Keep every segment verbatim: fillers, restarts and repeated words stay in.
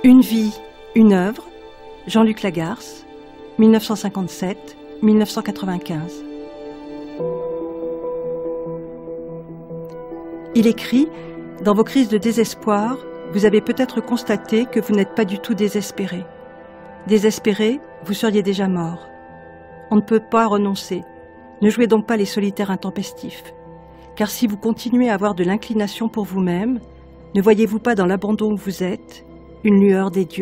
Une vie, une œuvre, Jean-Luc Lagarce, mille neuf cent cinquante-sept à mille neuf cent quatre-vingt-quinze. Il écrit « Dans vos crises de désespoir, vous avez peut-être constaté que vous n'êtes pas du tout désespéré. Désespéré, vous seriez déjà mort. On ne peut pas renoncer. Ne jouez donc pas les solitaires intempestifs. Car si vous continuez à avoir de l'inclination pour vous-même, ne voyez-vous pas dans l'abandon où vous êtes une lueur des dieux ?»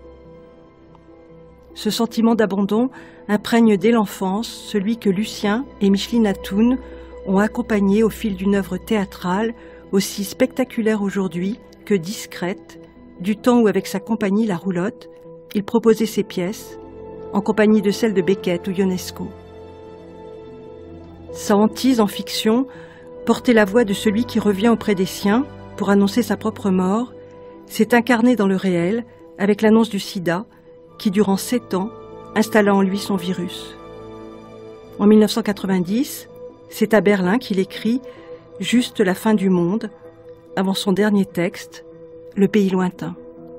Ce sentiment d'abandon imprègne dès l'enfance celui que Lucien et Micheline Atoun ont accompagné au fil d'une œuvre théâtrale aussi spectaculaire aujourd'hui que discrète, du temps où, avec sa compagnie La Roulotte, il proposait ses pièces, en compagnie de celles de Beckett ou Ionesco. Sa hantise en fiction portait la voix de celui qui revient auprès des siens pour annoncer sa propre mort, s'est incarné dans le réel avec l'annonce du sida qui, durant sept ans, installa en lui son virus. En mille neuf cent quatre-vingt-dix, c'est à Berlin qu'il écrit « Juste la fin du monde » avant son dernier texte, « Le pays lointain ».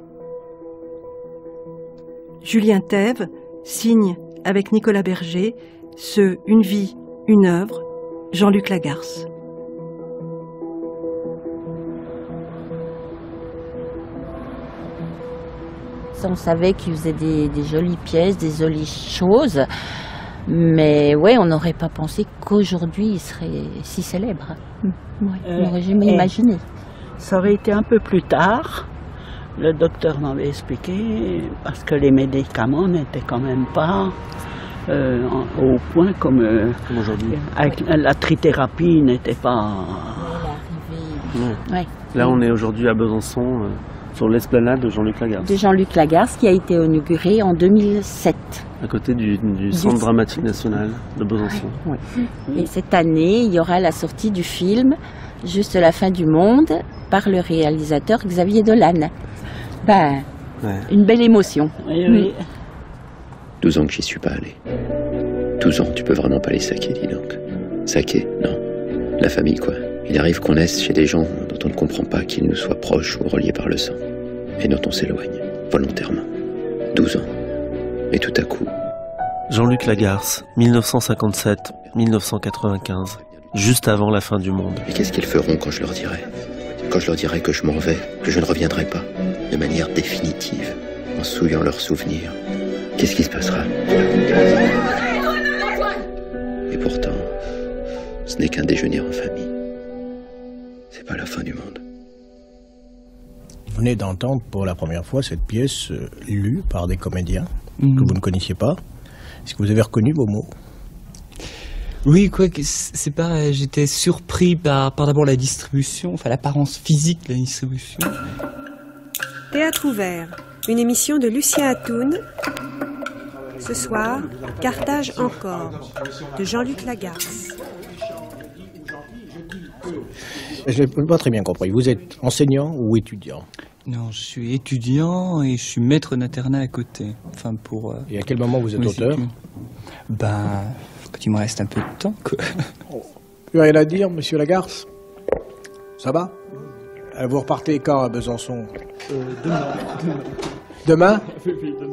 Julien Thève signe avec Nicolas Berger ce « Une vie, une œuvre », Jean-Luc Lagarce. On savait qu'il faisait des, des jolies pièces, des jolies choses, mais ouais, on n'aurait pas pensé qu'aujourd'hui il serait si célèbre. Ouais, on n'aurait jamais imaginé. Ça aurait été un peu plus tard, le docteur m'avait expliqué, parce que les médicaments n'étaient quand même pas euh, au point comme, euh, comme aujourd'hui. Avec ouais. La trithérapie n'était pas... Ouais. Ouais. Là on est aujourd'hui à Besançon, euh, sur l'esplanade de Jean-Luc Lagarce. De Jean-Luc Lagarce qui a été inauguré en deux mille sept. À côté du, du Centre du... dramatique national de Besançon. Ouais, ouais. Et cette année, il y aura la sortie du film Juste la fin du monde par le réalisateur Xavier Dolan. Ben, ouais. Une belle émotion. Oui, oui. douze ans que j'y suis pas allé. douze ans, tu peux vraiment pas les saquer, dis donc. Saquer, non. La famille, quoi. Il arrive qu'on naisse chez des gens dont on ne comprend pas qu'ils nous soient proches ou reliés par le sang, et dont on s'éloigne, volontairement. douze ans. Et tout à coup... Jean-Luc Lagarce, mille neuf cent cinquante-sept à mille neuf cent quatre-vingt-quinze, juste avant la fin du monde. Et qu'est-ce qu'ils feront quand je leur dirai? Quand je leur dirai que je m'en vais, que je ne reviendrai pas, de manière définitive, en souillant leurs souvenirs. Qu'est-ce qui se passera? Et pourtant, ce n'est qu'un déjeuner en famille. C'est pas la fin du monde. Vous venez d'entendre pour la première fois cette pièce euh, lue par des comédiens mmh. que vous ne connaissiez pas. Est-ce que vous avez reconnu vos mots? Oui, quoi que c'est pas. J'étais surpris par, par d'abord la distribution, enfin l'apparence physique de la distribution. Théâtre ouvert, une émission de Lucien Atoun. Ce soir, Carthage encore, de Jean-Luc Lagarce. Je n'ai pas très bien compris. Vous êtes enseignant ou étudiant? Non, je suis étudiant et je suis maître d'internat à côté. Enfin pour. Euh, et à quel moment vous êtes auteur? Ben, quand il me reste un peu de temps, quoi. Oh. Plus rien à dire, monsieur Lagarce? Ça va? Vous repartez quand à Besançon? euh, Demain. Demain? Oui, oui, demain.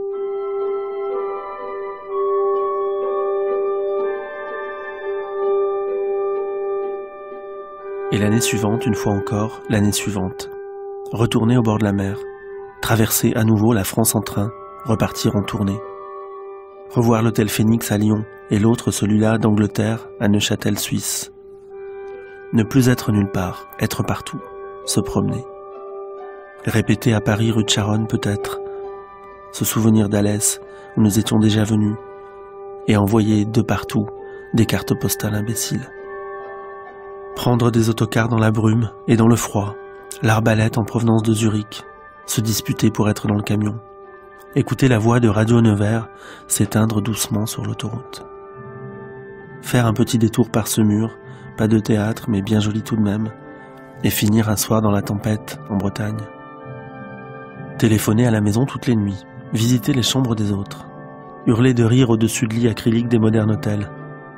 Et l'année suivante, une fois encore, l'année suivante. Retourner au bord de la mer, traverser à nouveau la France en train, repartir en tournée. Revoir l'hôtel Phoenix à Lyon et l'autre, celui-là d'Angleterre, à Neuchâtel, Suisse. Ne plus être nulle part, être partout, se promener. Répéter à Paris, rue de Charonne peut-être, se souvenir d'Alès, où nous étions déjà venus, et envoyer de partout des cartes postales imbéciles. Prendre des autocars dans la brume et dans le froid, l'arbalète en provenance de Zurich, se disputer pour être dans le camion, écouter la voix de Radio Nevers s'éteindre doucement sur l'autoroute. Faire un petit détour par ce mur, pas de théâtre mais bien joli tout de même, et finir un soir dans la tempête en Bretagne. Téléphoner à la maison toutes les nuits, visiter les chambres des autres, hurler de rire au-dessus de lits acryliques des modernes hôtels,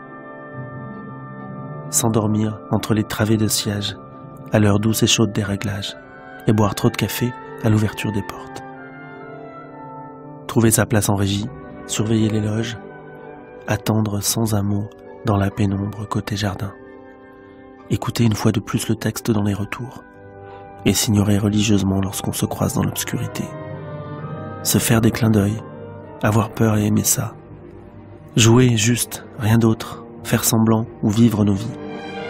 s'endormir entre les travées de siège, à l'heure douce et chaude des réglages, et boire trop de café à l'ouverture des portes. Trouver sa place en régie, surveiller les loges, attendre sans un mot dans la pénombre côté jardin. Écouter une fois de plus le texte dans les retours et s'ignorer religieusement lorsqu'on se croise dans l'obscurité. Se faire des clins d'œil, avoir peur et aimer ça. Jouer juste, rien d'autre, faire semblant ou vivre nos vies.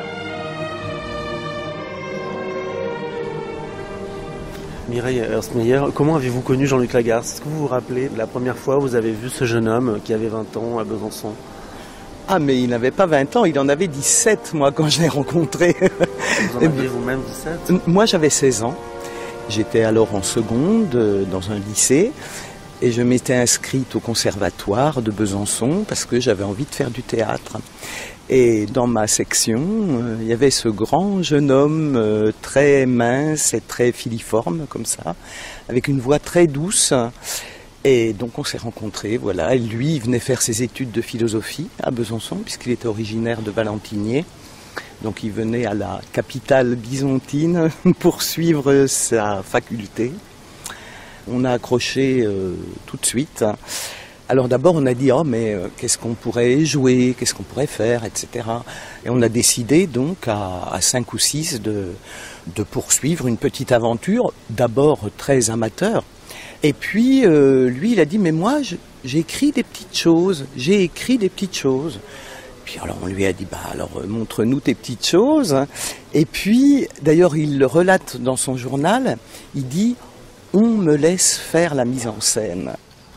Mireille Hurstmeyer, comment avez-vous connu Jean-Luc Lagarce? Est-ce que vous vous rappelez de la première fois où vous avez vu ce jeune homme qui avait vingt ans à Besançon? Ah, mais il n'avait pas vingt ans, il en avait dix-sept, moi, quand je l'ai rencontré. Vous en aviez vous-même dix-sept? Moi, j'avais seize ans. J'étais alors en seconde, dans un lycée, et je m'étais inscrite au conservatoire de Besançon parce que j'avais envie de faire du théâtre. Et dans ma section, euh, il y avait ce grand jeune homme euh, très mince et très filiforme, comme ça, avec une voix très douce. Et donc on s'est rencontrés, voilà. Et lui, il venait faire ses études de philosophie à Besançon, puisqu'il était originaire de Valentinier. Donc il venait à la capitale byzantine pour suivre sa faculté. On a accroché euh, tout de suite. Alors d'abord on a dit, oh mais euh, qu'est-ce qu'on pourrait jouer, qu'est-ce qu'on pourrait faire, et cetera. Et on a décidé donc à, à cinq ou six de, de poursuivre une petite aventure, d'abord très amateur. Et puis euh, lui il a dit, mais moi j'ai écrit des petites choses, j'ai écrit des petites choses. Puis alors on lui a dit, bah alors montre-nous tes petites choses. Et puis d'ailleurs il le relate dans son journal, il dit, on me laisse faire la mise en scène.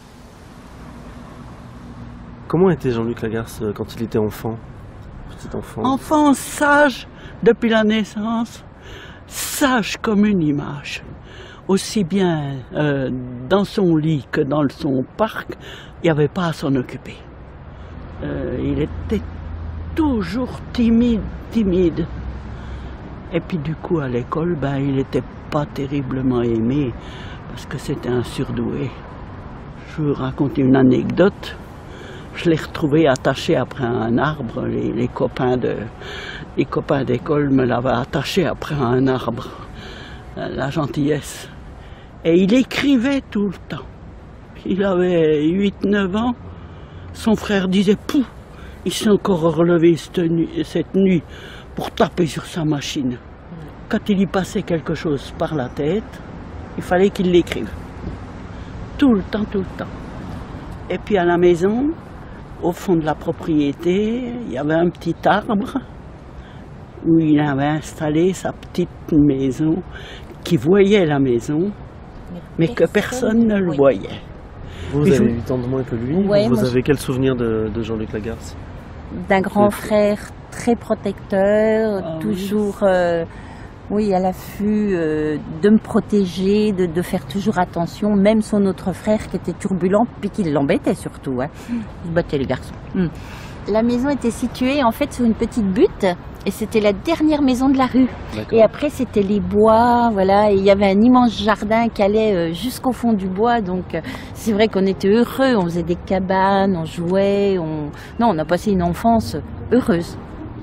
Comment était Jean-Luc Lagarce quand il était enfant, petit enfant? Enfant sage depuis la naissance, sage comme une image. Aussi bien euh, dans son lit que dans son parc, il n'y avait pas à s'en occuper. Euh, il était toujours timide, timide. Et puis du coup à l'école, ben, il n'était pas terriblement aimé parce que c'était un surdoué. Je vais vous raconter une anecdote. Je l'ai retrouvé attaché après un arbre. Les, les copains de, les copains d'école me l'avaient attaché après un arbre. La gentillesse. Et il écrivait tout le temps. Il avait huit neuf ans. Son frère disait, pouh, il s'est encore relevé cette nuit, cette nuit pour taper sur sa machine. Quand il y passait quelque chose par la tête, il fallait qu'il l'écrive. Tout le temps, tout le temps. Et puis à la maison, au fond de la propriété, il y avait un petit arbre où il avait installé sa petite maison qui voyait la maison, mais que personne ne le voyait. Vous avez huit ans de moins que lui. Ouais, vous moi, avez quel souvenir de, de Jean-Luc Lagarce? D'un grand frère très protecteur, Ah, toujours euh, oui, à l'affût euh, de me protéger, de, de faire toujours attention, même son autre frère qui était turbulent, puis qui l'embêtait surtout. Hein. Il battait les garçons. Mm. La maison était située en fait sur une petite butte, et c'était la dernière maison de la rue. Et après c'était les bois, voilà, et il y avait un immense jardin qui allait euh, jusqu'au fond du bois, donc euh, c'est vrai qu'on était heureux, on faisait des cabanes, on jouait, on... non, on a passé une enfance heureuse.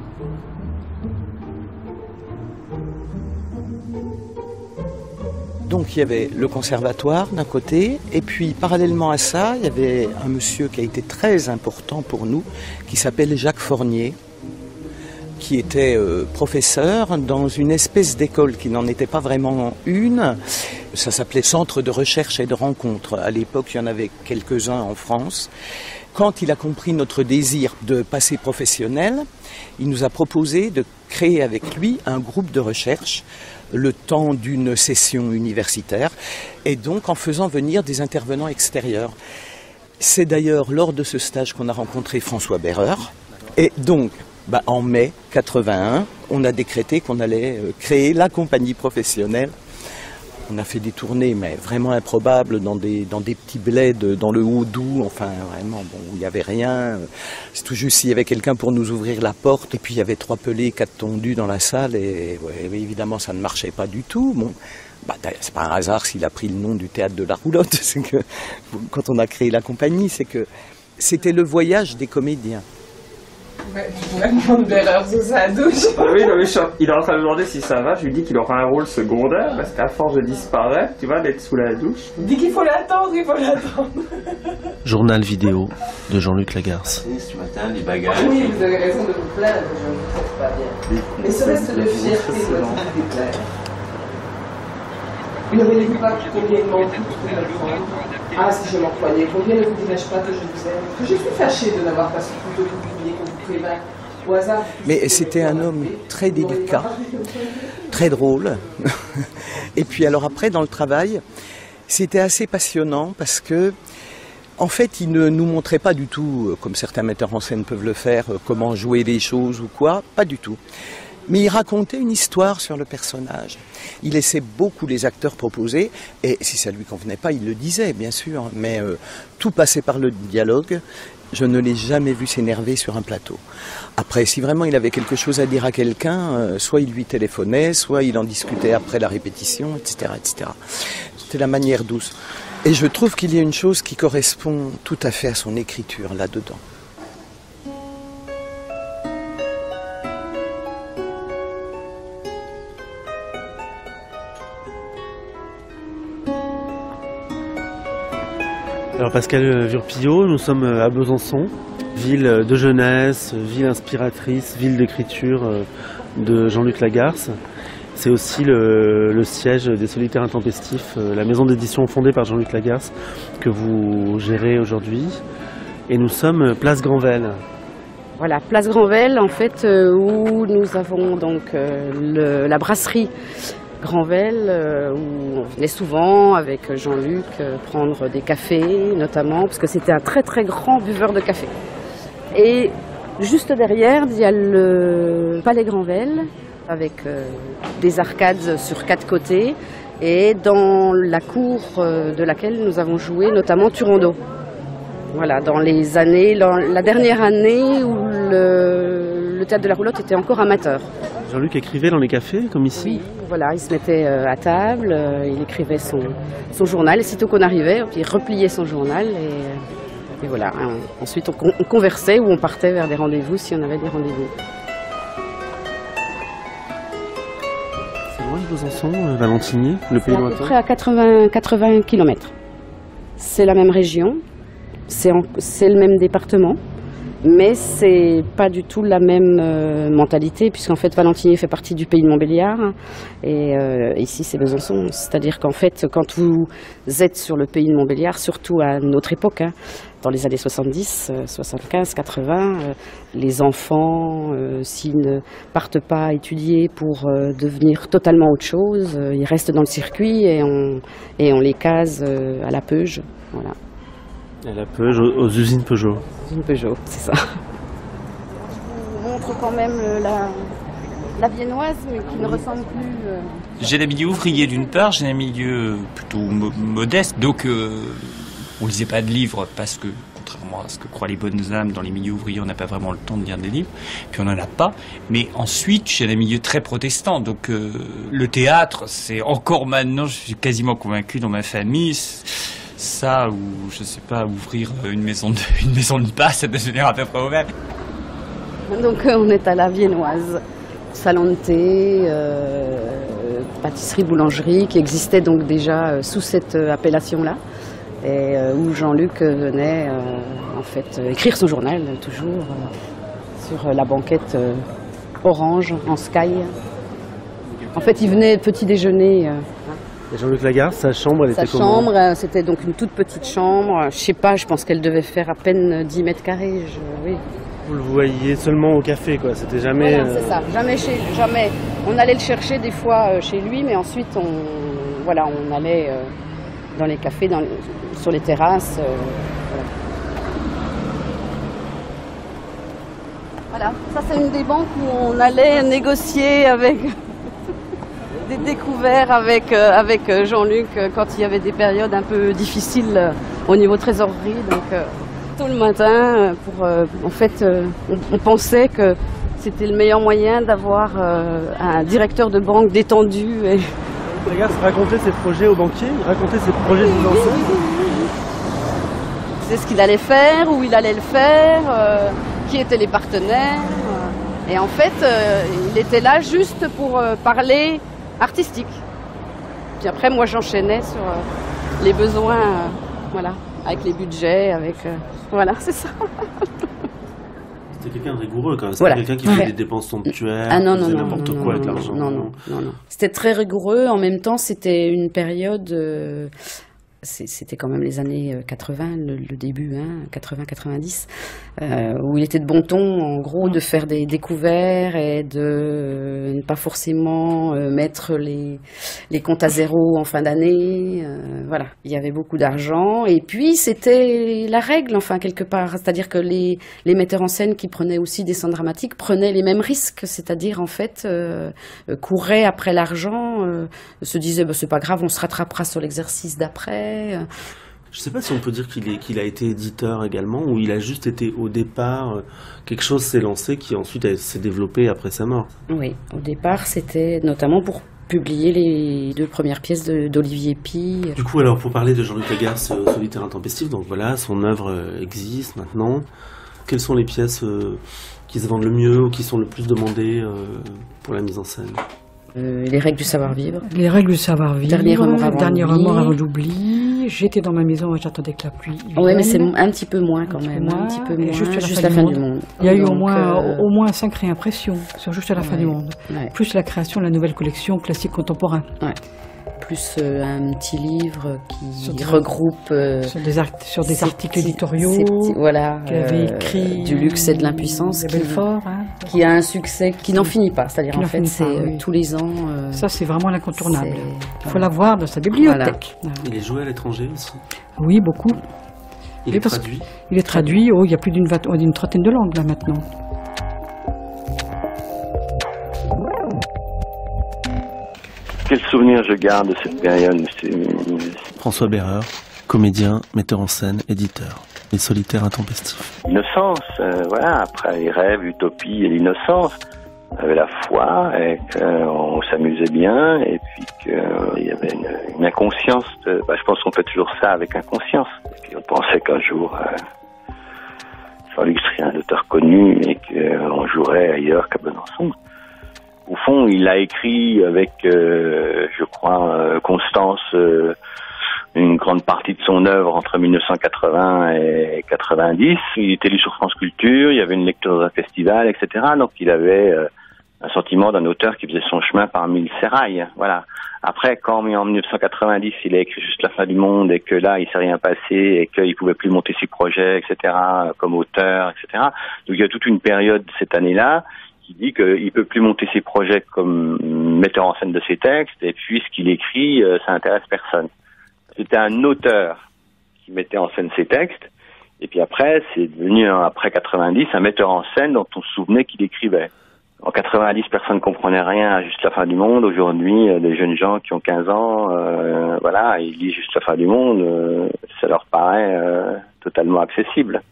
Donc il y avait le conservatoire d'un côté, et puis parallèlement à ça, il y avait un monsieur qui a été très important pour nous, qui s'appelle Jacques Fournier, qui était euh, professeur dans une espèce d'école qui n'en était pas vraiment une. Ça s'appelait Centre de recherche et de rencontre. À l'époque, il y en avait quelques-uns en France. Quand il a compris notre désir de passer professionnel, il nous a proposé de créer avec lui un groupe de recherche le temps d'une session universitaire, et donc en faisant venir des intervenants extérieurs. C'est d'ailleurs lors de ce stage qu'on a rencontré François Berreur, et donc bah, en mai quatre-vingt-un, on a décrété qu'on allait créer la compagnie professionnelle. On a fait des tournées, mais vraiment improbables, dans des, dans des petits bleds, dans le Haut-Doubs, enfin vraiment, bon, il n'y avait rien. C'est tout juste s'il y avait quelqu'un pour nous ouvrir la porte, et puis il y avait trois pelés, quatre tondus dans la salle, et ouais, évidemment ça ne marchait pas du tout. Bon, bah, c'est pas un hasard s'il a pris le nom du théâtre de la Roulotte, c'est que quand on a créé la compagnie, c'est que c'était le voyage des comédiens. Ouais, tu pourrais demander l'erreur sous sa douche. Ah oui, non, mais je, il est en train de me demander si ça va. Je lui dis qu'il aura un rôle secondaire parce qu'à force de disparaître, tu vois, d'être sous la douche. Dis qu'il faut l'attendre, il faut l'attendre. Journal vidéo de Jean-Luc Lagarce. Ce matin, les bagages. Oui, vous avez raison de vous plaindre, je ne vous trouve pas bien. Mais ce reste de fierté doit vous déplaire. Ne voulez-vous pas combien il m'en coûte pour me prendre? Ah, si je m'en croyais, combien ne vous dirais-je pas que je vous aime? Que je suis fâchée de n'avoir pas su plutôt publier qu'on vous prévint au hasard. Mais c'était un homme très délicat, très drôle. Et puis alors après, dans le travail, c'était assez passionnant parce que, en fait, il ne nous montrait pas du tout, comme certains metteurs en scène peuvent le faire, comment jouer les choses ou quoi, pas du tout. Mais il racontait une histoire sur le personnage. Il laissait beaucoup les acteurs proposer, et si ça lui convenait pas, il le disait, bien sûr, mais euh, tout passait par le dialogue. Je ne l'ai jamais vu s'énerver sur un plateau. Après, si vraiment il avait quelque chose à dire à quelqu'un, euh, soit il lui téléphonait, soit il en discutait après la répétition, et cetera, et cetera. C'était la manière douce. Et je trouve qu'il y a une chose qui correspond tout à fait à son écriture là-dedans. Alors Pascal Vurpillot, nous sommes à Besançon, ville de jeunesse, ville inspiratrice, ville d'écriture de Jean-Luc Lagarce. C'est aussi le, le siège des Solitaires Intempestifs, la maison d'édition fondée par Jean-Luc Lagarce que vous gérez aujourd'hui. Et nous sommes place Granvelle. Voilà, place Granvelle en fait où nous avons donc le, la brasserie Granvelle, euh, où on venait souvent avec Jean-Luc euh, prendre des cafés, notamment, parce que c'était un très très grand buveur de café. Et juste derrière, il y a le Palais Granvelle, avec euh, des arcades sur quatre côtés, et dans la cour euh, de laquelle nous avons joué, notamment Turandot. Voilà, dans les années, dans la dernière année où le, le théâtre de la Roulotte était encore amateur. Jean-Luc écrivait dans les cafés, comme ici? Oui, voilà, il se mettait à table, il écrivait son, son journal, et sitôt qu'on arrivait, il repliait son journal, et, et voilà. Ensuite, on, on conversait ou on partait vers des rendez-vous si on avait des rendez-vous. C'est loin de Besançon, Valentinier, le pays lointain? C'est à peu près à quatre-vingts, quatre-vingts kilomètres. C'est la même région, c'est le même département. Mais c'est pas du tout la même euh, mentalité, puisqu'en fait Valentinier fait partie du pays de Montbéliard et euh, ici c'est Besançon. C'est-à-dire qu'en fait quand vous êtes sur le pays de Montbéliard, surtout à notre époque, hein, dans les années soixante-dix, soixante-quinze, quatre-vingts, euh, les enfants, euh, s'ils ne partent pas étudier pour euh, devenir totalement autre chose, euh, ils restent dans le circuit et on, et on les case euh, à la Peuge. Voilà. À la Peuge, aux, aux usines Peugeot. Aux usines Peugeot, c'est ça. Je vous montre quand même la, la viennoise, mais qui ne ressemble plus... Euh... J'ai un milieu ouvrier d'une part, j'ai un milieu plutôt mo modeste, donc euh, on lisait pas de livres parce que, contrairement à ce que croient les bonnes âmes, dans les milieux ouvriers, on n'a pas vraiment le temps de lire des livres, puis on n'en a pas. Mais ensuite, j'ai un milieu très protestant, donc euh, le théâtre, c'est encore maintenant, je suis quasiment convaincu dans ma famille... Ça, ou je sais pas, ouvrir une maison de, une maison de passe, ça devait devenir à peu près au même. Donc on est à la viennoise, salon de thé, euh, pâtisserie, boulangerie, qui existait donc déjà sous cette appellation-là, et euh, où Jean-Luc venait euh, en fait écrire son journal toujours euh, sur la banquette euh, orange en sky. En fait, il venait petit déjeuner. Euh, Jean-Luc Lagarce, sa chambre, elle sa était comment? Sa chambre, c'était donc une toute petite chambre. Je sais pas, je pense qu'elle devait faire à peine dix mètres carrés. Je, oui. Vous le voyiez seulement au café, quoi. C'était jamais. Voilà, c'est ça. Jamais chez, jamais. On allait le chercher des fois chez lui, mais ensuite on, voilà, on allait euh, dans les cafés, dans, sur les terrasses. Euh, voilà. Voilà. Ça c'est une des banques où on allait négocier avec. Des découvertes avec, euh, avec Jean-Luc euh, quand il y avait des périodes un peu difficiles euh, au niveau trésorerie. Donc, euh, tôt le matin, euh, pour, euh, en fait, euh, on, on pensait que c'était le meilleur moyen d'avoir euh, un directeur de banque détendu. Et... Les gars, raconter ses projets aux banquiers, raconter ses projets de mise en scène. C'est ce qu'il allait faire, où il allait le faire. Euh, qui étaient les partenaires. Et en fait, euh, il était là juste pour euh, parler artistique. Puis après, moi, j'enchaînais sur euh, les besoins, euh, voilà, avec les budgets, avec... Euh, voilà, c'est ça. C'était quelqu'un de rigoureux quand même, c'était Voilà. quelqu'un qui Ouais. faisait des dépenses somptuaires, Ah non, qui non, faisait non, n'importe non, quoi non, avec non, l'argent. non, non, non, non. C'était très rigoureux, en même temps, c'était une période... euh, c'est- c'était quand même les années euh, quatre-vingts, le, le début, hein, quatre-vingts quatre-vingt-dix, euh, où il était de bon ton, en gros, de faire des découvertes et de euh, ne pas forcément euh, mettre les, les comptes à zéro en fin d'année. euh, voilà, il y avait beaucoup d'argent. Et puis, c'était la règle, enfin, quelque part. C'est-à-dire que les, les metteurs en scène qui prenaient aussi des scènes dramatiques prenaient les mêmes risques. C'est-à-dire, en fait, euh, euh, couraient après l'argent, euh, se disaient, bah, c'est pas grave, on se rattrapera sur l'exercice d'après. Je sais pas si on peut dire qu'il est- qu'il a été éditeur également, ou il a juste été au départ, euh, quelque chose s'est lancé qui ensuite a- s'est développé après sa mort. Oui, au départ, c'était notamment pour publier les deux premières pièces de- d'Olivier Py. Du coup, alors, pour parler de Jean-Luc Lagarce, euh, Solitaire intempestif, donc voilà, son œuvre euh, existe maintenant. Quelles sont les pièces euh, qui se vendent le mieux ou qui sont le plus demandées euh, pour la mise en scène? Euh, les règles du savoir-vivre. Les règles du savoir-vivre. Dernier amour avant Dernier l'oubli. amour avant l'oubli. J'étais dans ma maison et j'attendais que la pluie vienne. Oui, mais c'est un petit peu moins quand Un petit même. peu moins, Un petit peu et moins. juste, Juste, à la fin du monde. Il y a eu au Donc, moins, euh, au, au moins cinq réimpressions sur Juste à la fin ouais, du monde. ouais. Plus la création de la nouvelle collection classique contemporain. Ouais. Plus euh, un petit livre qui Sur des- regroupe euh, sur des, art- sur des ces articles petits- éditoriaux. ces petits- voilà, qu'il avait euh, écrit. du luxe et de l'impuissance, de qui, Belfort. Hein. qui a un succès qui n'en finit pas. C'est-à-dire Qui en n'en fait, finit c'est pas, euh, oui. tous les ans. euh, Ça, c'est vraiment l'incontournable. c'est- Il faut l'avoir dans sa bibliothèque. Il est joué à l'étranger aussi. Oui, beaucoup. Il Oui, est parce traduit. Il est traduit. Oh, il y a plus d'une vingt- d'une trentaine de langues là maintenant. Quel souvenir je garde de cette période? C'est- François Béreur, comédien, metteur en scène, éditeur. Les Solitaires intempestifs. L'innocence, euh, voilà, après les rêves, l'utopie et l'innocence. On avait la foi et qu'on s'amusait bien et puis qu'il y avait une, une inconscience. De, bah, je pense qu'on fait toujours ça avec inconscience. Et puis on pensait qu'un jour, euh, Jean-Luc serait un auteur connu et qu'on jouerait ailleurs qu'à Besançon. Au fond, il a écrit avec, euh, je crois, euh, Constance, euh, une grande partie de son œuvre entre mille neuf cent quatre-vingts et quatre-vingt-dix. Il était lu sur France Culture, il y avait une lecture dans un festival, et cetera. Donc il avait euh, un sentiment d'un auteur qui faisait son chemin parmi le sérail. Voilà. Après, quand en mille neuf cent quatre-vingt-dix, il a écrit Juste la fin du monde et que là, il s'est rien passé et qu'il pouvait plus monter ses projets, et cetera, comme auteur, et cetera. Donc il y a toute une période cette année-là qui dit qu'il peut plus monter ses projets comme metteur en scène de ses textes et puis ce qu'il écrit, euh, ça intéresse personne. C'était un auteur qui mettait en scène ses textes et puis après, c'est devenu, après quatre-vingt-dix, un metteur en scène dont on se souvenait qu'il écrivait. En quatre-vingt-dix, personne ne comprenait rien à Juste la fin du monde. Aujourd'hui, euh, des jeunes gens qui ont quinze ans, euh, voilà, ils lisent Juste la fin du monde, euh, ça leur paraît euh, totalement accessible.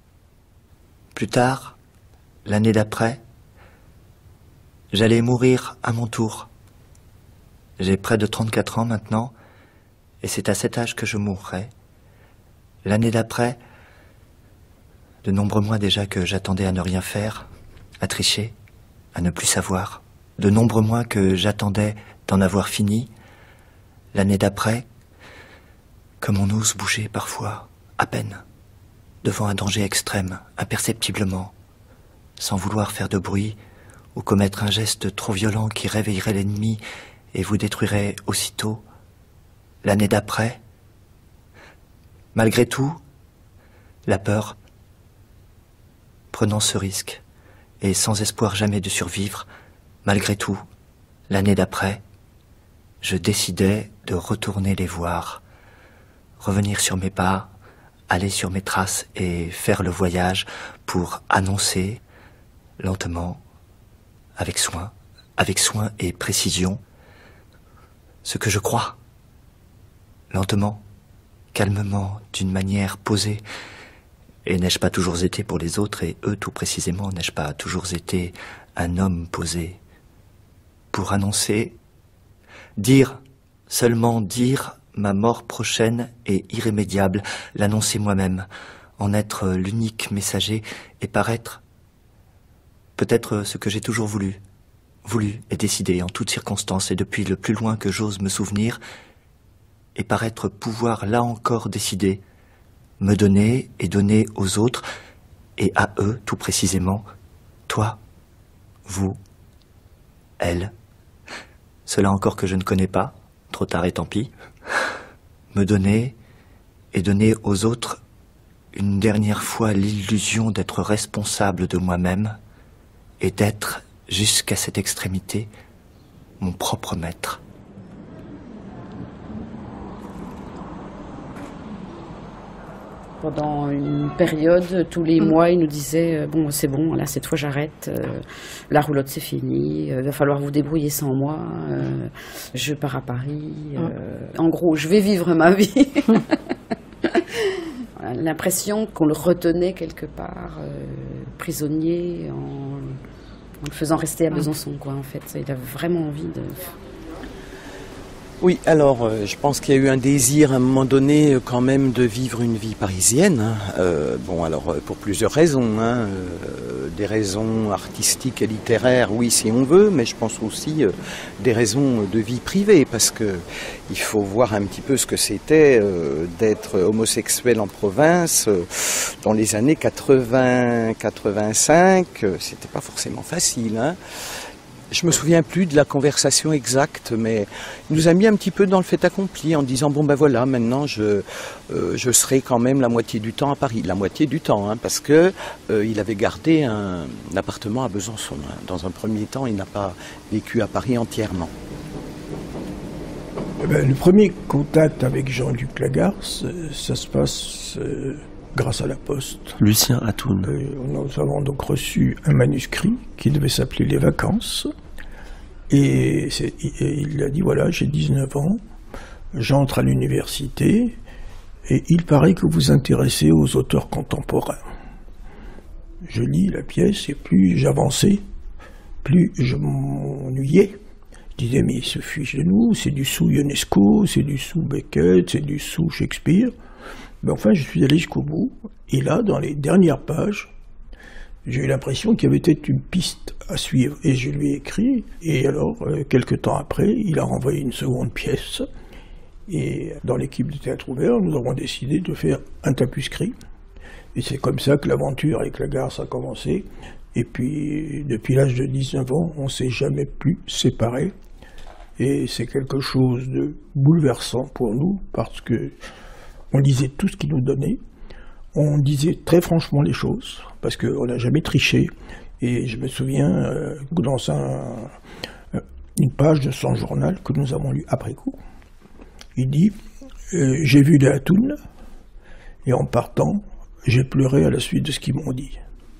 Plus tard, l'année d'après, j'allais mourir à mon tour. J'ai près de trente-quatre ans maintenant, et c'est à cet âge que je mourrai. L'année d'après, de nombreux mois déjà que j'attendais à ne rien faire, à tricher, à ne plus savoir. De nombreux mois que j'attendais d'en avoir fini. L'année d'après, comme on ose bouger parfois, à peine, devant un danger extrême, imperceptiblement, sans vouloir faire de bruit ou commettre un geste trop violent qui réveillerait l'ennemi et vous détruirait aussitôt. L'année d'après, malgré tout, la peur, prenant ce risque, et sans espoir jamais de survivre, malgré tout, l'année d'après, je décidai de retourner les voir, revenir sur mes pas, aller sur mes traces et faire le voyage pour annoncer, lentement, avec soin, avec soin et précision, ce que je crois. Lentement, calmement, d'une manière posée. Et n'ai-je pas toujours été pour les autres, et eux tout précisément, n'ai-je pas toujours été un homme posé? Pour annoncer, dire, seulement dire ma mort prochaine et irrémédiable, l'annoncer moi-même, en être l'unique messager et paraître Peut-être ce que j'ai toujours voulu, voulu et décidé en toutes circonstances et depuis le plus loin que j'ose me souvenir, et paraître pouvoir là encore décider, me donner et donner aux autres, et à eux tout précisément, toi, vous, elle, cela encore que je ne connais pas, trop tard et tant pis, me donner et donner aux autres une dernière fois l'illusion d'être responsable de moi-même et d'être, jusqu'à cette extrémité, mon propre maître. Pendant une période, tous les mois, il nous disait euh, bon, c'est bon, là, cette fois, j'arrête. Euh, la roulotte, c'est fini. Il euh, va falloir vous débrouiller sans moi. Euh, je pars à Paris. Euh, en gros, je vais vivre ma vie. L'impression qu'on le retenait quelque part, euh, prisonnier, en, en le faisant rester à Besançon, quoi, en fait. Il avait vraiment envie de... Oui, alors euh, je pense qu'il y a eu un désir à un moment donné quand même de vivre une vie parisienne. Hein. Euh, bon, alors pour plusieurs raisons, hein. euh, des raisons artistiques et littéraires, oui, si on veut, mais je pense aussi euh, des raisons de vie privée, parce que il faut voir un petit peu ce que c'était euh, d'être homosexuel en province euh, dans les années quatre-vingts quatre-vingt-cinq. Euh, c'était pas forcément facile, hein. Je me souviens plus de la conversation exacte, mais il nous a mis un petit peu dans le fait accompli en disant bon ben voilà, maintenant je euh, je serai quand même la moitié du temps à Paris, la moitié du temps, hein, parce que euh, il avait gardé un, un appartement à Besançon. Hein. Dans un premier temps, il n'a pas vécu à Paris entièrement. Eh ben, le premier contact avec Jean-Luc Lagarce, ça se passe euh, grâce à la Poste. Lucien Atoun. Euh, nous avons donc reçu un manuscrit qui devait s'appeler Les Vacances. Et, et il a dit, voilà, j'ai dix-neuf ans, j'entre à l'université, et il paraît que vous vous intéressez aux auteurs contemporains. Je lis la pièce, et plus j'avançais, plus je m'ennuyais. Je disais, mais il se fiche de nous, c'est du sous Ionesco, c'est du sous Beckett, c'est du sous Shakespeare. Mais enfin, je suis allé jusqu'au bout, et là, dans les dernières pages, j'ai eu l'impression qu'il y avait peut-être une piste à suivre, et je lui ai écrit, et alors, euh, quelques temps après, il a renvoyé une seconde pièce, et dans l'équipe de Théâtre Ouvert, nous avons décidé de faire un tapuscrit, et c'est comme ça que l'aventure avec Lagarce a commencé, et puis, depuis l'âge de dix-neuf ans, on ne s'est jamais plus séparés, et c'est quelque chose de bouleversant pour nous, parce que on lisait tout ce qu'il nous donnait, on disait très franchement les choses, parce qu'on n'a jamais triché. Et je me souviens, euh, dans un, euh, une page de son journal que nous avons lu après coup, il dit euh, « J'ai vu les Atoun, et en partant, j'ai pleuré à la suite de ce qu'ils m'ont dit. »